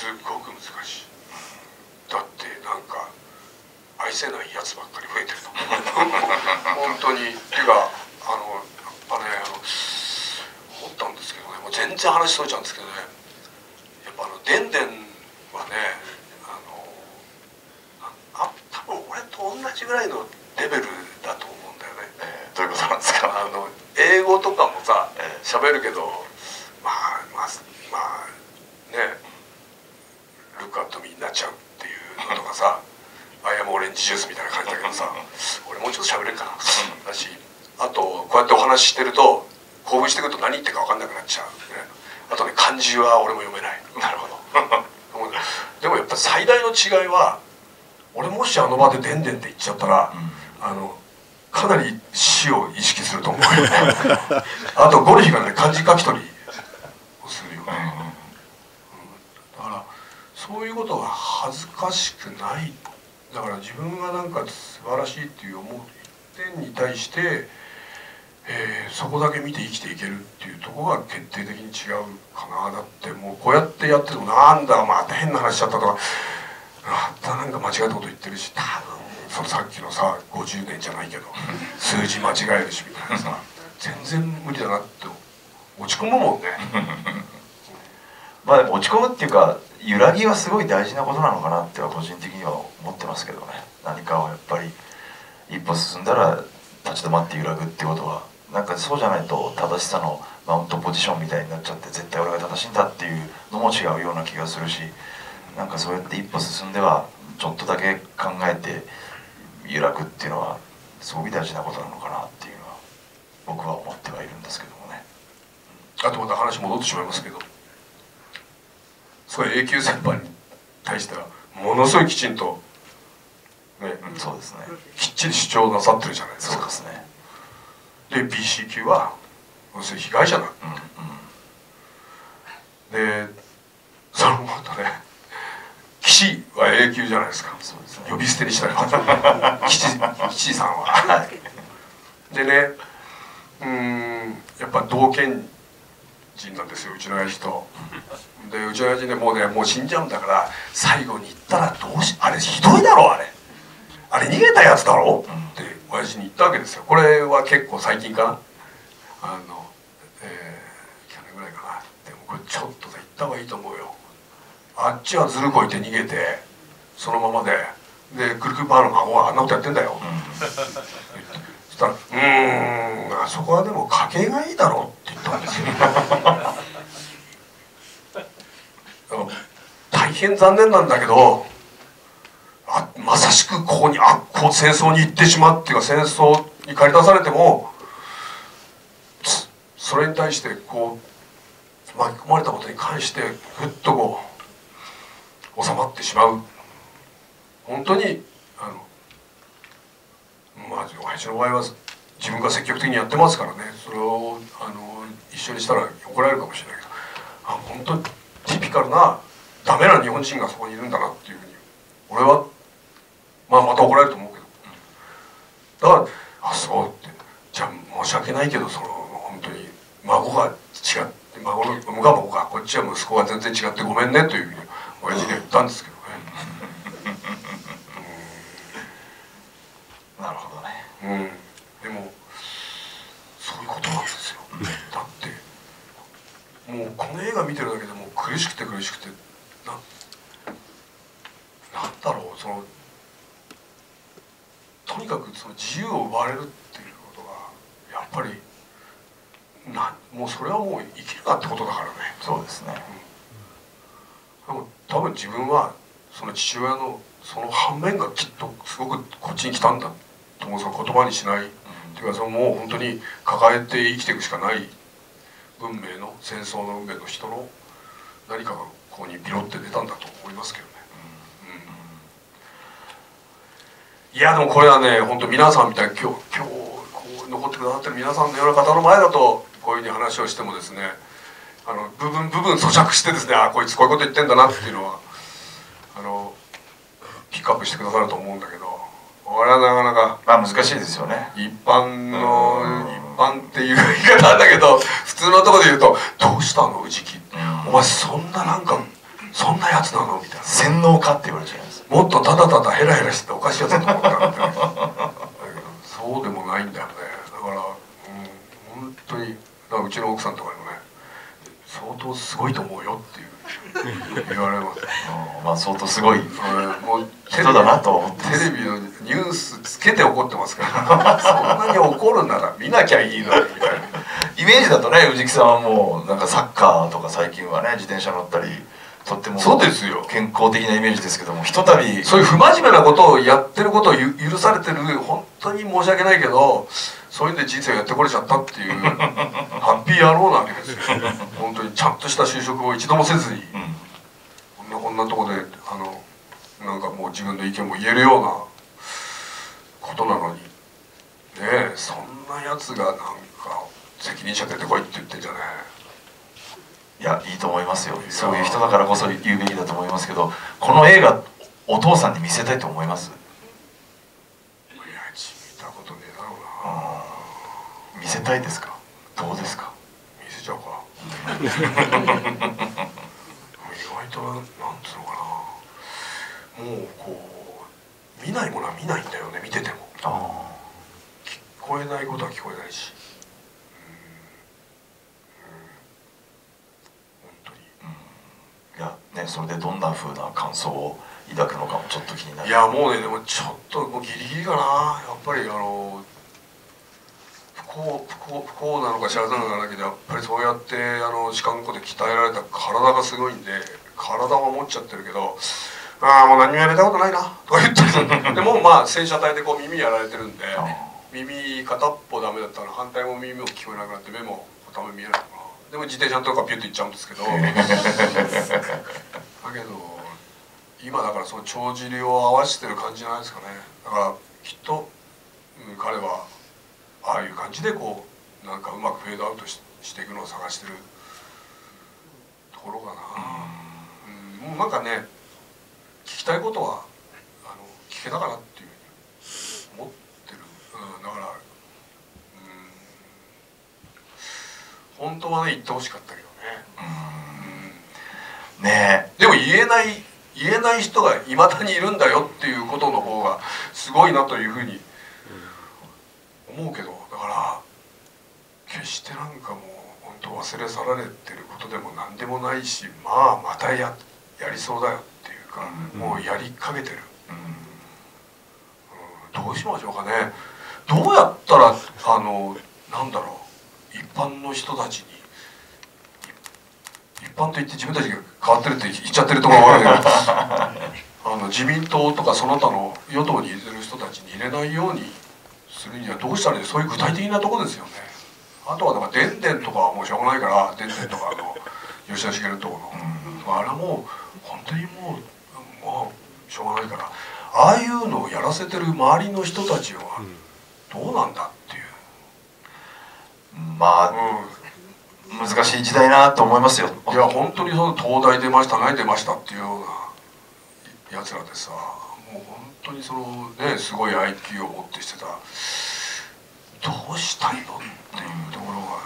[SPEAKER 1] すごく難しい。だってなんか愛せないやつばっかり増えてると本当に。っていうかあのやっぱねあの思ったんですけどね、もう全然話しとれちゃうんですけどね、やっぱあのでんでんはねあのあ多分俺と同じぐらいのレベルだと思うんだよね。
[SPEAKER 2] えー、どういうことなんですか？
[SPEAKER 1] あの英語とかもさ喋るけど、まあまあまあね「ルックアットミー」になっちゃうっていうのとかさ「アイアムオレンジジュース」みたいな感じだけどさ俺もうちょっと喋れるかなだし、あとこうやってお話ししてると興奮してくると何言ってるか分かんなくなっちゃうみたいな。あとね漢字は俺も読めない。
[SPEAKER 2] なるほど
[SPEAKER 1] でもやっぱ最大の違いは俺もしあの場で「でんでん」って言っちゃったら、うん、あのかなり死を意識すると思うよねあとゴルフがね漢字書き取りをするよね、うん、だからそういうことが恥ずかしくない。だから自分がなんか素晴らしいっていう思う一点に対して、えー、そこだけ見て生きていけるっていうところが決定的に違うかな。だってもうこうやってやっててもなんだまた変な話しちゃったとかまたなんか間違えたこと言ってるし、多分そのさっきのさごじゅうねんじゃないけど数字間違えるしみたいなさ全然無理だなって落ち込むもんね
[SPEAKER 2] まあでも落ち込むっていうか揺らぎはすごい大事なことなのかなっては個人的には思ってますけどね。何かをやっぱり一歩進んだら立ち止まって揺らぐってことはなんかそうじゃないと正しさのマウントポジションみたいになっちゃって絶対俺が正しいんだっていうのも違うような気がするし、なんかそうやって一歩進んではちょっとだけ考えて揺らぐっていうのはすごく大事なことなのかなっていうのは僕は思ってはいるんですけどもね。
[SPEAKER 1] あとまた話戻ってしまいますけど、すごい A 級先輩に対してはものすごいきちんとね、
[SPEAKER 2] うん、そうですね、
[SPEAKER 1] きっちり主張なさってるじゃないですか。
[SPEAKER 2] そうですね。
[SPEAKER 1] で ビーシー 級は要するに被害者だ、うんうん、でそのまたね岸は A 級じゃないですか。そうですね、呼び捨てにしたり岸岸さんは、はい、でねうーんやっぱ同県人なんですようちの親父と。でうちの親父ねもうねもう死んじゃうんだから最後に言ったらどうしあれひどいだろあれあれ逃げたやつだろ、うん、って親父に言ったわけですよ。これは結構最近かなあの、えー、去年ぐらいかな。でもこれちょっと言った方がいいと思うよ。あっちはずるこいて逃げてそのままででクルクルパーの孫はあんなことやってんだよ、うん、そしたら「うーんあそこはでも家計がいいだろ」って言ったんですよ大変残念なんだけどあまさしくここにあこう戦争に行ってしまうっていうか戦争に駆り出されてもそれに対してこう巻き込まれたことに関してふっとこう収まってしまう。本当にあのまあ親父の場合は自分が積極的にやってますからね、それをあの一緒にしたら怒られるかもしれないけど、あ本当にティピカルなダメな日本人がそこにいるんだなっていうふうに俺はまあまた怒られると思うけど、だから「あそう」って「じゃあ申し訳ないけどその本当に孫が違って孫の孫が孫かこっちは息子が全然違ってごめんね」というふうに親父には言ったんですけどね
[SPEAKER 2] なるほどね。
[SPEAKER 1] うん、でもそういうことなんですよ。だってもうこの映画見てるだけでもう苦しくて苦しくてななんだろうそのとにかくその自由を奪われるっていうことがやっぱりなもうそれはもう生きるなってことだからね。
[SPEAKER 2] そうですね、
[SPEAKER 1] うん、でも多分自分はその父親のその反面がきっとすごくこっちに来たんだと思う。その言葉にしない、うん、っていうかそのもう本当に抱えて生きていくしかない運命の戦争の運命の人の何かがここにビロって出たんだと思いますけどね、うんうん、いやでもこれはね本当皆さんみたいに今日今日こう残ってくださってる皆さんのような方の前だとこういうふうに話をしてもですねあの部分部分咀嚼してですねあこいつこういうこと言ってんだなっていうのはあのピックアップしてくださると思うんだけど、これはなかなか
[SPEAKER 2] まあ難しいですよね。
[SPEAKER 1] 一般の一般っていう言い方なんだけど普通のところで言うと「どうしたの氏木、お前そんななんかそんなやつなのみたいな。
[SPEAKER 2] 洗脳かって言われちゃいます。
[SPEAKER 1] もっとただただヘラヘラしておかしいやつだと思ったんだけどそうでもないんだよね。だから、うん、本当にだからうちの奥さんとかにもね相当すごいと思うよっていう言われます。
[SPEAKER 2] まあ相当すごい
[SPEAKER 1] もう
[SPEAKER 2] 人だなと思って
[SPEAKER 1] テレビのニュースつけて怒ってますからそんなに怒るなら見なきゃいいのにみたいな
[SPEAKER 2] イメージだとね、藤木さんはもうなんかサッカーとか最近はね自転車乗ったりとっても
[SPEAKER 1] そうですよ
[SPEAKER 2] 健康的なイメージですけども、ひとたび
[SPEAKER 1] そういう不真面目なことをやってることを許されてる本当に申し訳ないけどそういうんで人生をやってこれちゃったっていうハッピー野郎なわけですよ本当にちゃんとした就職を一度もせずに、うん、こんなこんなとこであのなんかもう自分の意見も言えるようなことなのにねえそんなやつがなんか責任者出てこいって言ってんじゃね
[SPEAKER 2] え。いやいいと思いますよ。そういう人だからこそ言うべきだと思いますけど、この映画お父さんに見せたいと思います？
[SPEAKER 1] いや見たことねえだろうな。
[SPEAKER 2] 見せたいですか？どうですか？
[SPEAKER 1] 見せちゃうか意外となんつうのかな、もうこう見ないものは見ないんだよね。見ててもあ聞こえないことは聞こえないし、
[SPEAKER 2] いやね、それでどんな風な感想を抱くのかもちょっと気になる。
[SPEAKER 1] いやもうねでもちょっともうギリギリかな。やっぱりあの不幸不幸不幸なのか幸せなのかだけどやっぱりそうやってあの士官校で鍛えられた体がすごいんで体は持っちゃってるけどああもう何もやれたことないなとか言ってでもまあ戦車隊でこう耳やられてるんで耳片っぽダメだったら反対も耳も聞こえなくなって目も多分見えないのかな。でも自転車とかピュッと行っちゃうんですけどだけど今だからその帳尻を合わせてる感じじゃないですかね。だからきっと、うん、彼はああいう感じでこうなんかうまくフェードアウト し, していくのを探してるところかな。うん、もうなんかね聞きたいことはあの聞けたかなっていうふうに思ってる、うん、だから本当はね言ってほしかったけどね。うんねえでも言えない言えない人がいまだにいるんだよっていうことの方がすごいなというふうに思うけど、だから決してなんかもう本当忘れ去られてることでも何でもないし、まあまた や, やりそうだよっていうか、うん、もうやりかけてる、うんうん、どうしましょうかね。どうやったらあのなんだろう一般の人たちに一般といって自分たちが変わってるって言っちゃってるところがあるけどあの自民党とかその他の与党に入れる人たちに入れないようにするにはどうしたらいい？そういう具体的なところですよね。あとはなんかでんでんとかはもうしょうがないからでんでんとかあの吉田茂のところの、うん、あれはもう本当にもうもうしょうがないからああいうのをやらせてる周りの人たちはどうなんだっていう、
[SPEAKER 2] まあ、うん、難しい時代なと思いますよ。
[SPEAKER 1] いや本当にその東大出ました何出ましたっていうようなやつらでさ、もう本当にそのねすごい アイキュー を持ってしてたどうしたいのっていうところがね、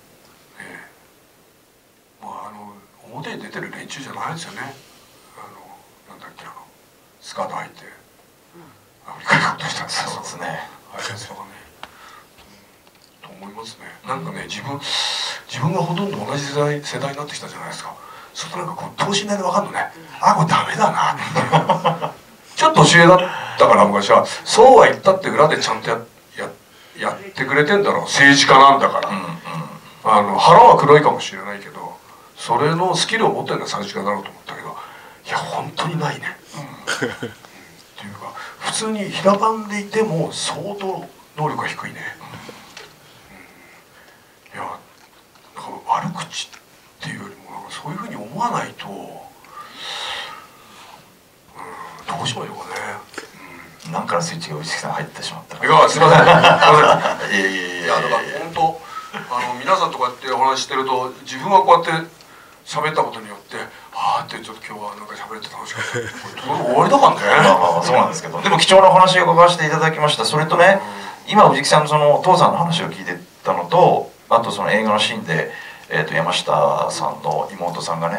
[SPEAKER 1] まああの表に出てる連中じゃないですよね。あのなんだっけあのスカート履いてアフリカに行こうとしたんですよ。
[SPEAKER 2] そうですね。
[SPEAKER 1] あれですとかね、うん、と思いますね。なんかね自分自分がほとんど同じ世代世代になってきたじゃないですか。そうするとなんかこう等身大で分かるのね、あこれダメだなってちょっと年上だったから昔はそうは言ったって裏でちゃんとやややってくれてんだろう、政治家なんだから、うんうん、あの腹は黒いかもしれないけどそれのスキルを持ってるのは政治家だろうと思ったけどいや本当にないね、うんうん、っていうか普通に平番でいても相当能力が低いね、うん、いや悪口っていうよりもなんかそういうふうに思わないと、うん、どうしましょうかね。
[SPEAKER 2] なんかのスイッチが内木さん入ってしまった。
[SPEAKER 1] いやすいません。すいません。
[SPEAKER 2] いやいやいや
[SPEAKER 1] いやだから本当あの皆さんとこうやってお話してると自分はこうやって喋ったことによってああってちょっと今日はなんか喋って楽しかった。これ終わりだからね。
[SPEAKER 2] まあまあまあそうなんですけど、でも貴重なお話を伺わせていただきました。それとね、うん、今内木さんのそのお父さんの話を聞いてたのと、あとその映画のシーンで、えー、と山下さんの妹さんがね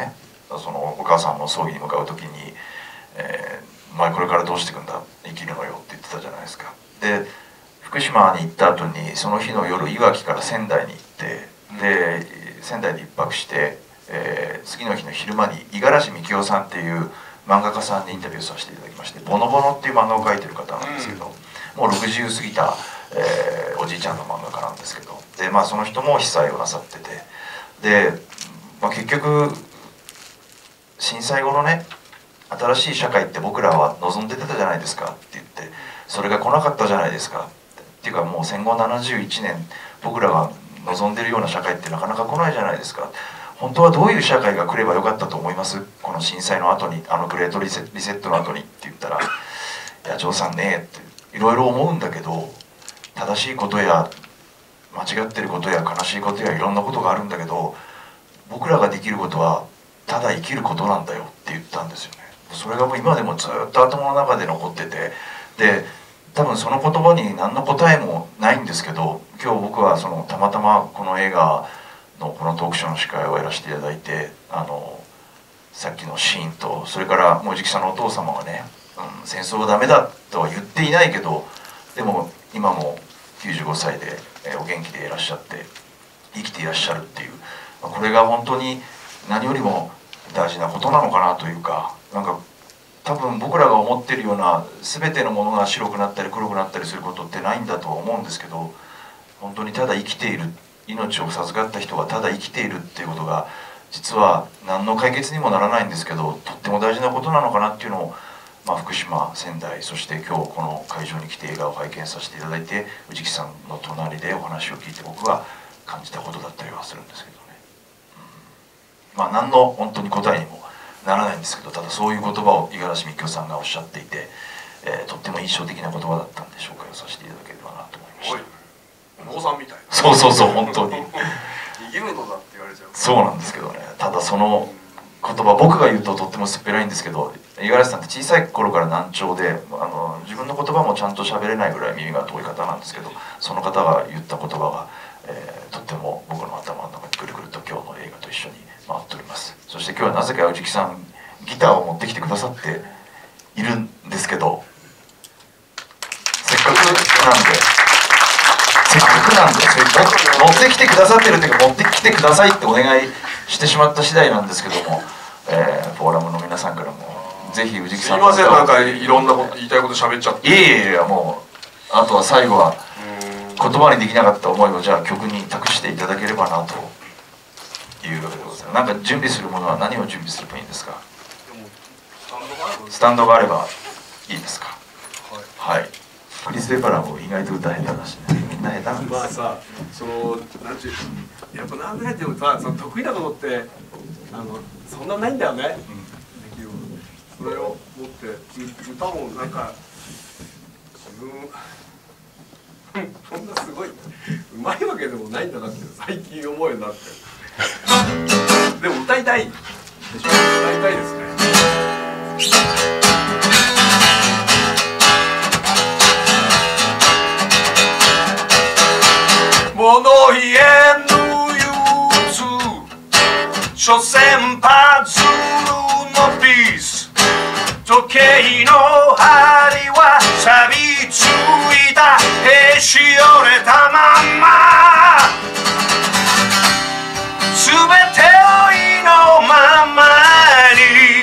[SPEAKER 2] そのお母さんの葬儀に向かう時に「えー、お前これからどうしていくんだ生きるのよ」って言ってたじゃないですか。で福島に行った後にその日の夜いわきから仙台に行ってで仙台で一泊して、えー、次の日の昼間に五十嵐美樹夫さんっていう漫画家さんにインタビューさせていただきまして「ボノボノ」っていう漫画を描いてる方なんですけど、もうろくじゅう過ぎた、えー、おじいちゃんの漫画家なんですけど、で、まあ、その人も被災をなさってて、で、まあ、結局震災後のね新しい社会って僕らは望んでたじゃないですかって言って、それが来なかったじゃないですかっていうか、もう戦後ななじゅういちねん僕らが望んでるような社会ってなかなか来ないじゃないですか。本当はどういう社会が来ればよかったと思います？この震災の後に、あのグレートリセリセットの後にって言ったら「いやジョーさんね」っていろいろ思うんだけど、正しいことや間違ってることや悲しいことやいろんなことがあるんだけど、僕らができることはただ生きることなんだよって言ったんですよね。それがもう今でもずっと頭の中で残ってて、で多分その言葉に何の答えもないんですけど、今日僕はそのたまたまこの映画のこのトークショーの司会をやらせていただいて、あのさっきのシーンと、それからもうじきさんのお父様がね、うん、戦争はダメだとは言っていないけど、でも今もきゅうじゅうごさいで、えー、お元気でいらっしゃって生きていらっしゃるっていう、これが本当に何よりも大事なことなのかなというか、なんか多分僕らが思ってるような全てのものが白くなったり黒くなったりすることってないんだとは思うんですけど、本当にただ生きている、命を授かった人がただ生きているっていうことが実は何の解決にもならないんですけど、とっても大事なことなのかなっていうのを、まあ、福島、仙台、そして今日この会場に来て映画を拝見させていただいて、氏木さんの隣でお話を聞いて僕は感じたことだったりはするんですけどね、うん、まあ何の本当に答えにもならないんですけど、ただそういう言葉を五十嵐美樹夫さんがおっしゃっていて、えー、とっても印象的な言葉だったんで紹介をさせていただければなと思いました。
[SPEAKER 1] お坊さんみたいな。
[SPEAKER 2] そうそうそう、本当に
[SPEAKER 1] 生きるのだって言われちゃう。
[SPEAKER 2] そうなんですけどね、ただその言葉僕が言うととってもすっぺらいんですけど、五十嵐さんって小さい頃から難聴で、あの自分の言葉もちゃんと喋れないぐらい耳が遠い方なんですけど、その方が言った言葉が、えー、とっても僕の頭の中にくるくると今日の映画と一緒に回っております。そして今日はなぜか氏木さんギターを持ってきてくださっているんですけど、せっかくなんでせっかくなんでせっかく持ってきてくださってるっていうか、持ってきてくださいってお願いしてしまった次第なんですけども、えー、フォーラムの皆さんからもぜひ氏木さん、
[SPEAKER 1] すいません、なんかいろんなこと言いたいこと喋っちゃって。
[SPEAKER 2] いやいやいや、もうあとは最後は言葉にできなかった思いをじゃあ曲に託していただければなというわけでございます。なんか準備するものは何を準備すればいいんですか？スタンドがあればいいですか？はい、はい、クリス・ペパラも意外と歌下手だしね、みんな下手なんです。
[SPEAKER 1] まあさ、そのなんちゅう、やっぱ何回でもさ、その得意なことってあのそんなないんだよね、うん、できる。それを持って歌もなんか自分そんなすごいうまいわけでもないんだなって最近思うようになって。でも歌いたいでしょ。歌いたいですね。物言えぬ憂鬱、所詮パズルのピース、時計の針は錆びついたへし折れたまんま、すべてを意のままに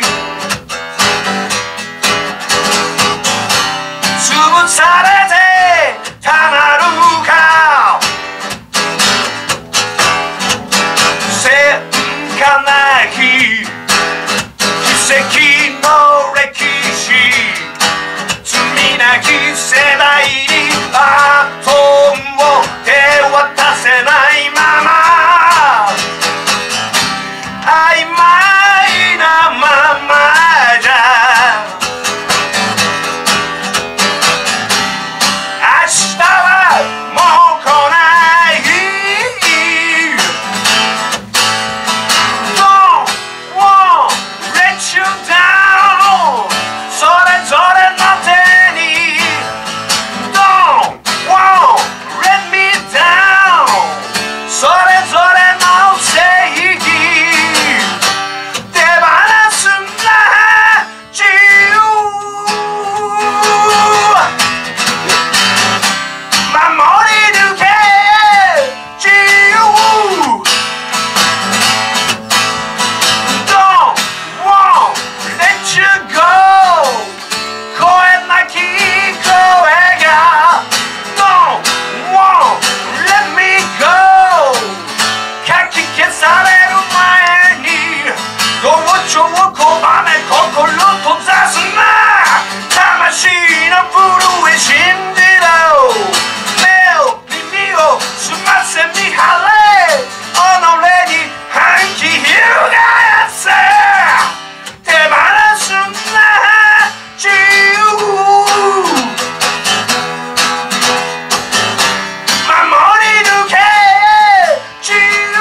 [SPEAKER 1] 潰されてたまるか、せんかなき奇跡の歴史、 象を拒め心閉ざすな魂の震え信じろ目を耳を澄ませ見張れ己に反旗翻せ手放すな自由守り抜け自由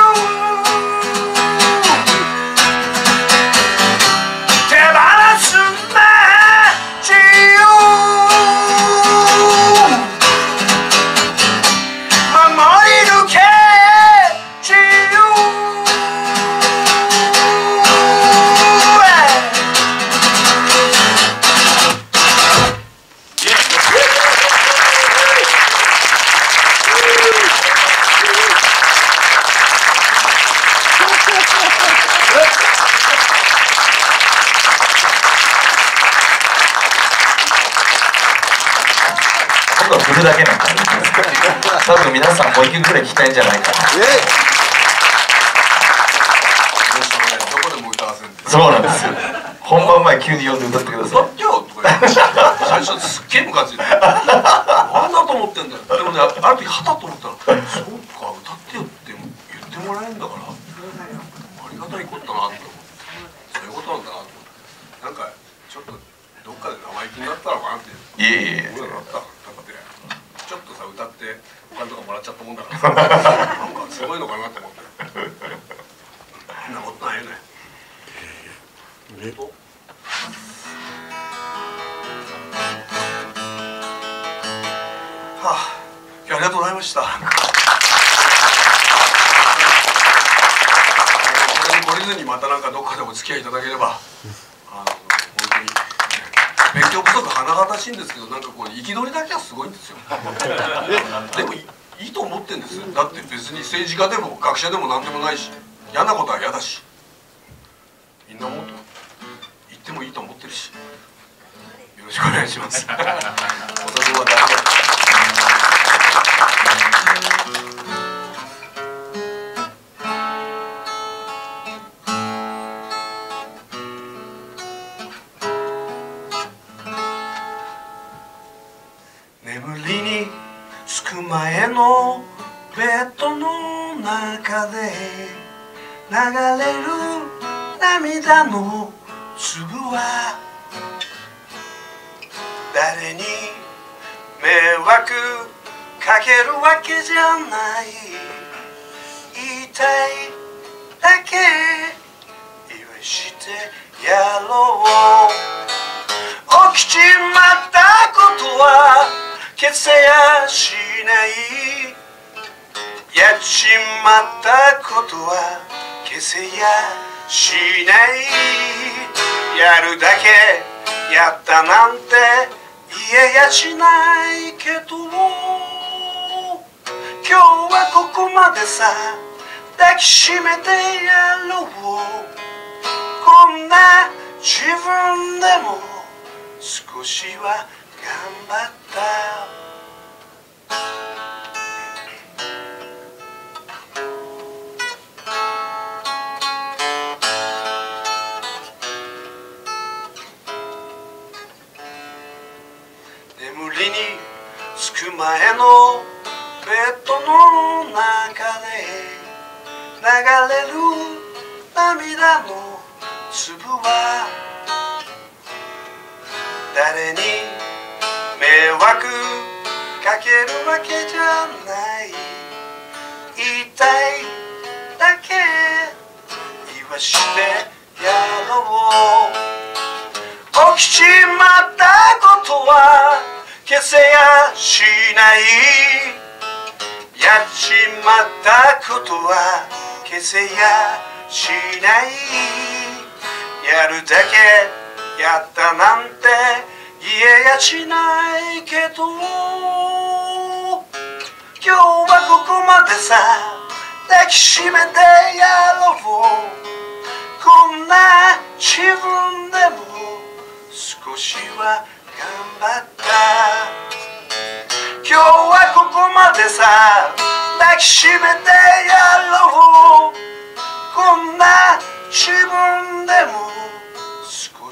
[SPEAKER 1] 手放すな自由守り抜け自由
[SPEAKER 2] 僕は振るだけなんだ多分皆さんもう一曲ぐらい聞きたいんじゃないかな
[SPEAKER 1] どこでも歌わせんで
[SPEAKER 2] そうなんですよ本番前急に呼んで歌ってください
[SPEAKER 1] 歌ってよとか言って最初すっげえムカついてなんだと思ってんだよでもねある時はたと思ったらそうか歌ってよって言ってもらえるんだからありがたいことだなって思ってそういうことなんだなと思ってなんかちょっとどっかで生意気になったのかなって
[SPEAKER 2] いえいえ
[SPEAKER 1] そうだっただってちょっとさ歌ってお金とかもらっちゃったもんだからさなんかすごいのかなと思ってそんなことないよねえおはあ、今日はありがとうございました。これに懲りずにまたなんかどっかでお付き合いいただければ、あの本当に勉強不足甚だしいんですけど、なんかこう憤りだけはすごいんですよ。でもいいと思ってんです。だって別に政治家でも学者でも何でもないし、嫌なことは嫌だし、みんなもっと言ってもいいと思ってるし、よろしくお願いします。お酒は大丈夫。眠りにつく前のベッドの中で流れる涙の粒は誰に迷惑かけるわけじゃない言いたいだけ言わしてやろう起きちまったことは消せやしないやっちまったことは消せやしないやるだけやったなんて言えやしないけど今日はここまでさ抱きしめてやろうこんな自分でも少しは頑張った眠りにつく前のベッドの中で流れる涙の粒は誰に迷惑かけるわけじゃない言いたいだけ言わしてやろう起きちまったことは消せやしないやっちまったことは消せやしないやるだけやったなんて言えやしないけど今日はここまでさ抱きしめてやろうこんな自分でも少しは頑張った今日はここまでさ抱きしめてやろうこんな自分でも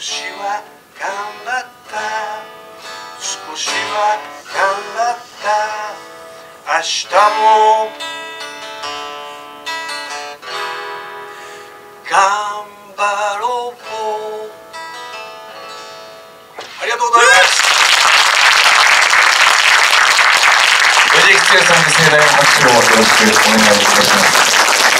[SPEAKER 1] しは頑張った少しは頑張った明日も頑張ろうありがとうございます
[SPEAKER 2] 藤井吉也さんに盛大な拍手をよろしくお願いいたします。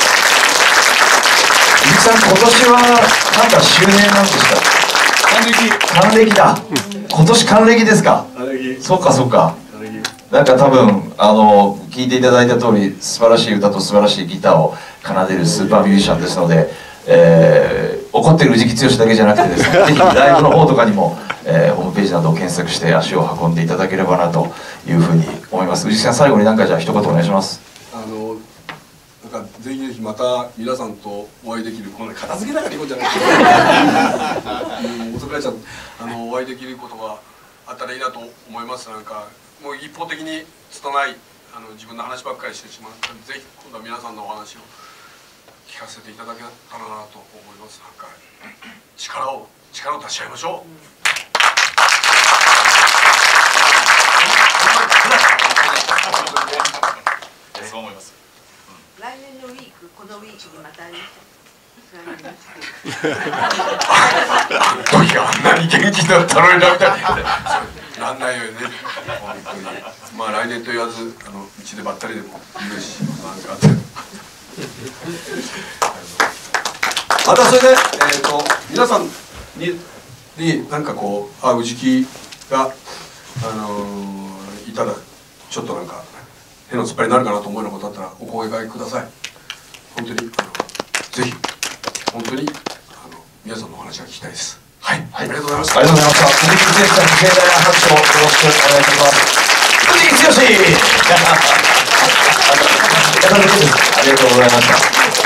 [SPEAKER 2] 藤井さん、今年はなんか周年なんですか？還暦。還暦だ。今年還暦ですか？そうかそうか。なんか多分あの聞いていただいた通り素晴らしい歌と素晴らしいギターを奏でるスーパーミュージシャンですので、えー、怒ってる藤木剛だけじゃなくてですね、ぜひライブの方とかにも、えー、ホームページなどを検索して足を運んでいただければなというふうに思います。藤木さん、最後に何かじゃあ一言お願いします。
[SPEAKER 1] あのなんかぜひぜひまた皆さんとお会いできる、この片付けながら行こうじゃない遅くなっちゃう。あのお会いできることがあったらいいなと思います。なんかもう一方的に拙いあの自分の話ばっかりしてしまうので、ぜひ今度は皆さんのお話を聞かせていただけたらなと思います。なんか力を力を出し合いましょう。
[SPEAKER 2] そう思います。
[SPEAKER 3] 来年のウィーク、このウィークにまた会いましょう。
[SPEAKER 1] あの時あんなに元気だったのになみたいな。なんないよね。本当に。まあ来年と言わず、あのうちでばったりでもいいし、なんかあって。またそれで、えっと皆さんにになんかこう、あ、藤木があのー、いたらちょっとなんか変な突っ張りになるかなと思うようなことあったらお声掛けください。本当にあのぜひ本当にあの皆さんのお話が聞きたいです。はい、はい、ありがとうございました。
[SPEAKER 2] ありがとうございました。藤木剛さんに盛大な拍手をよろしくお願いいたします。藤木剛ありがとうございました。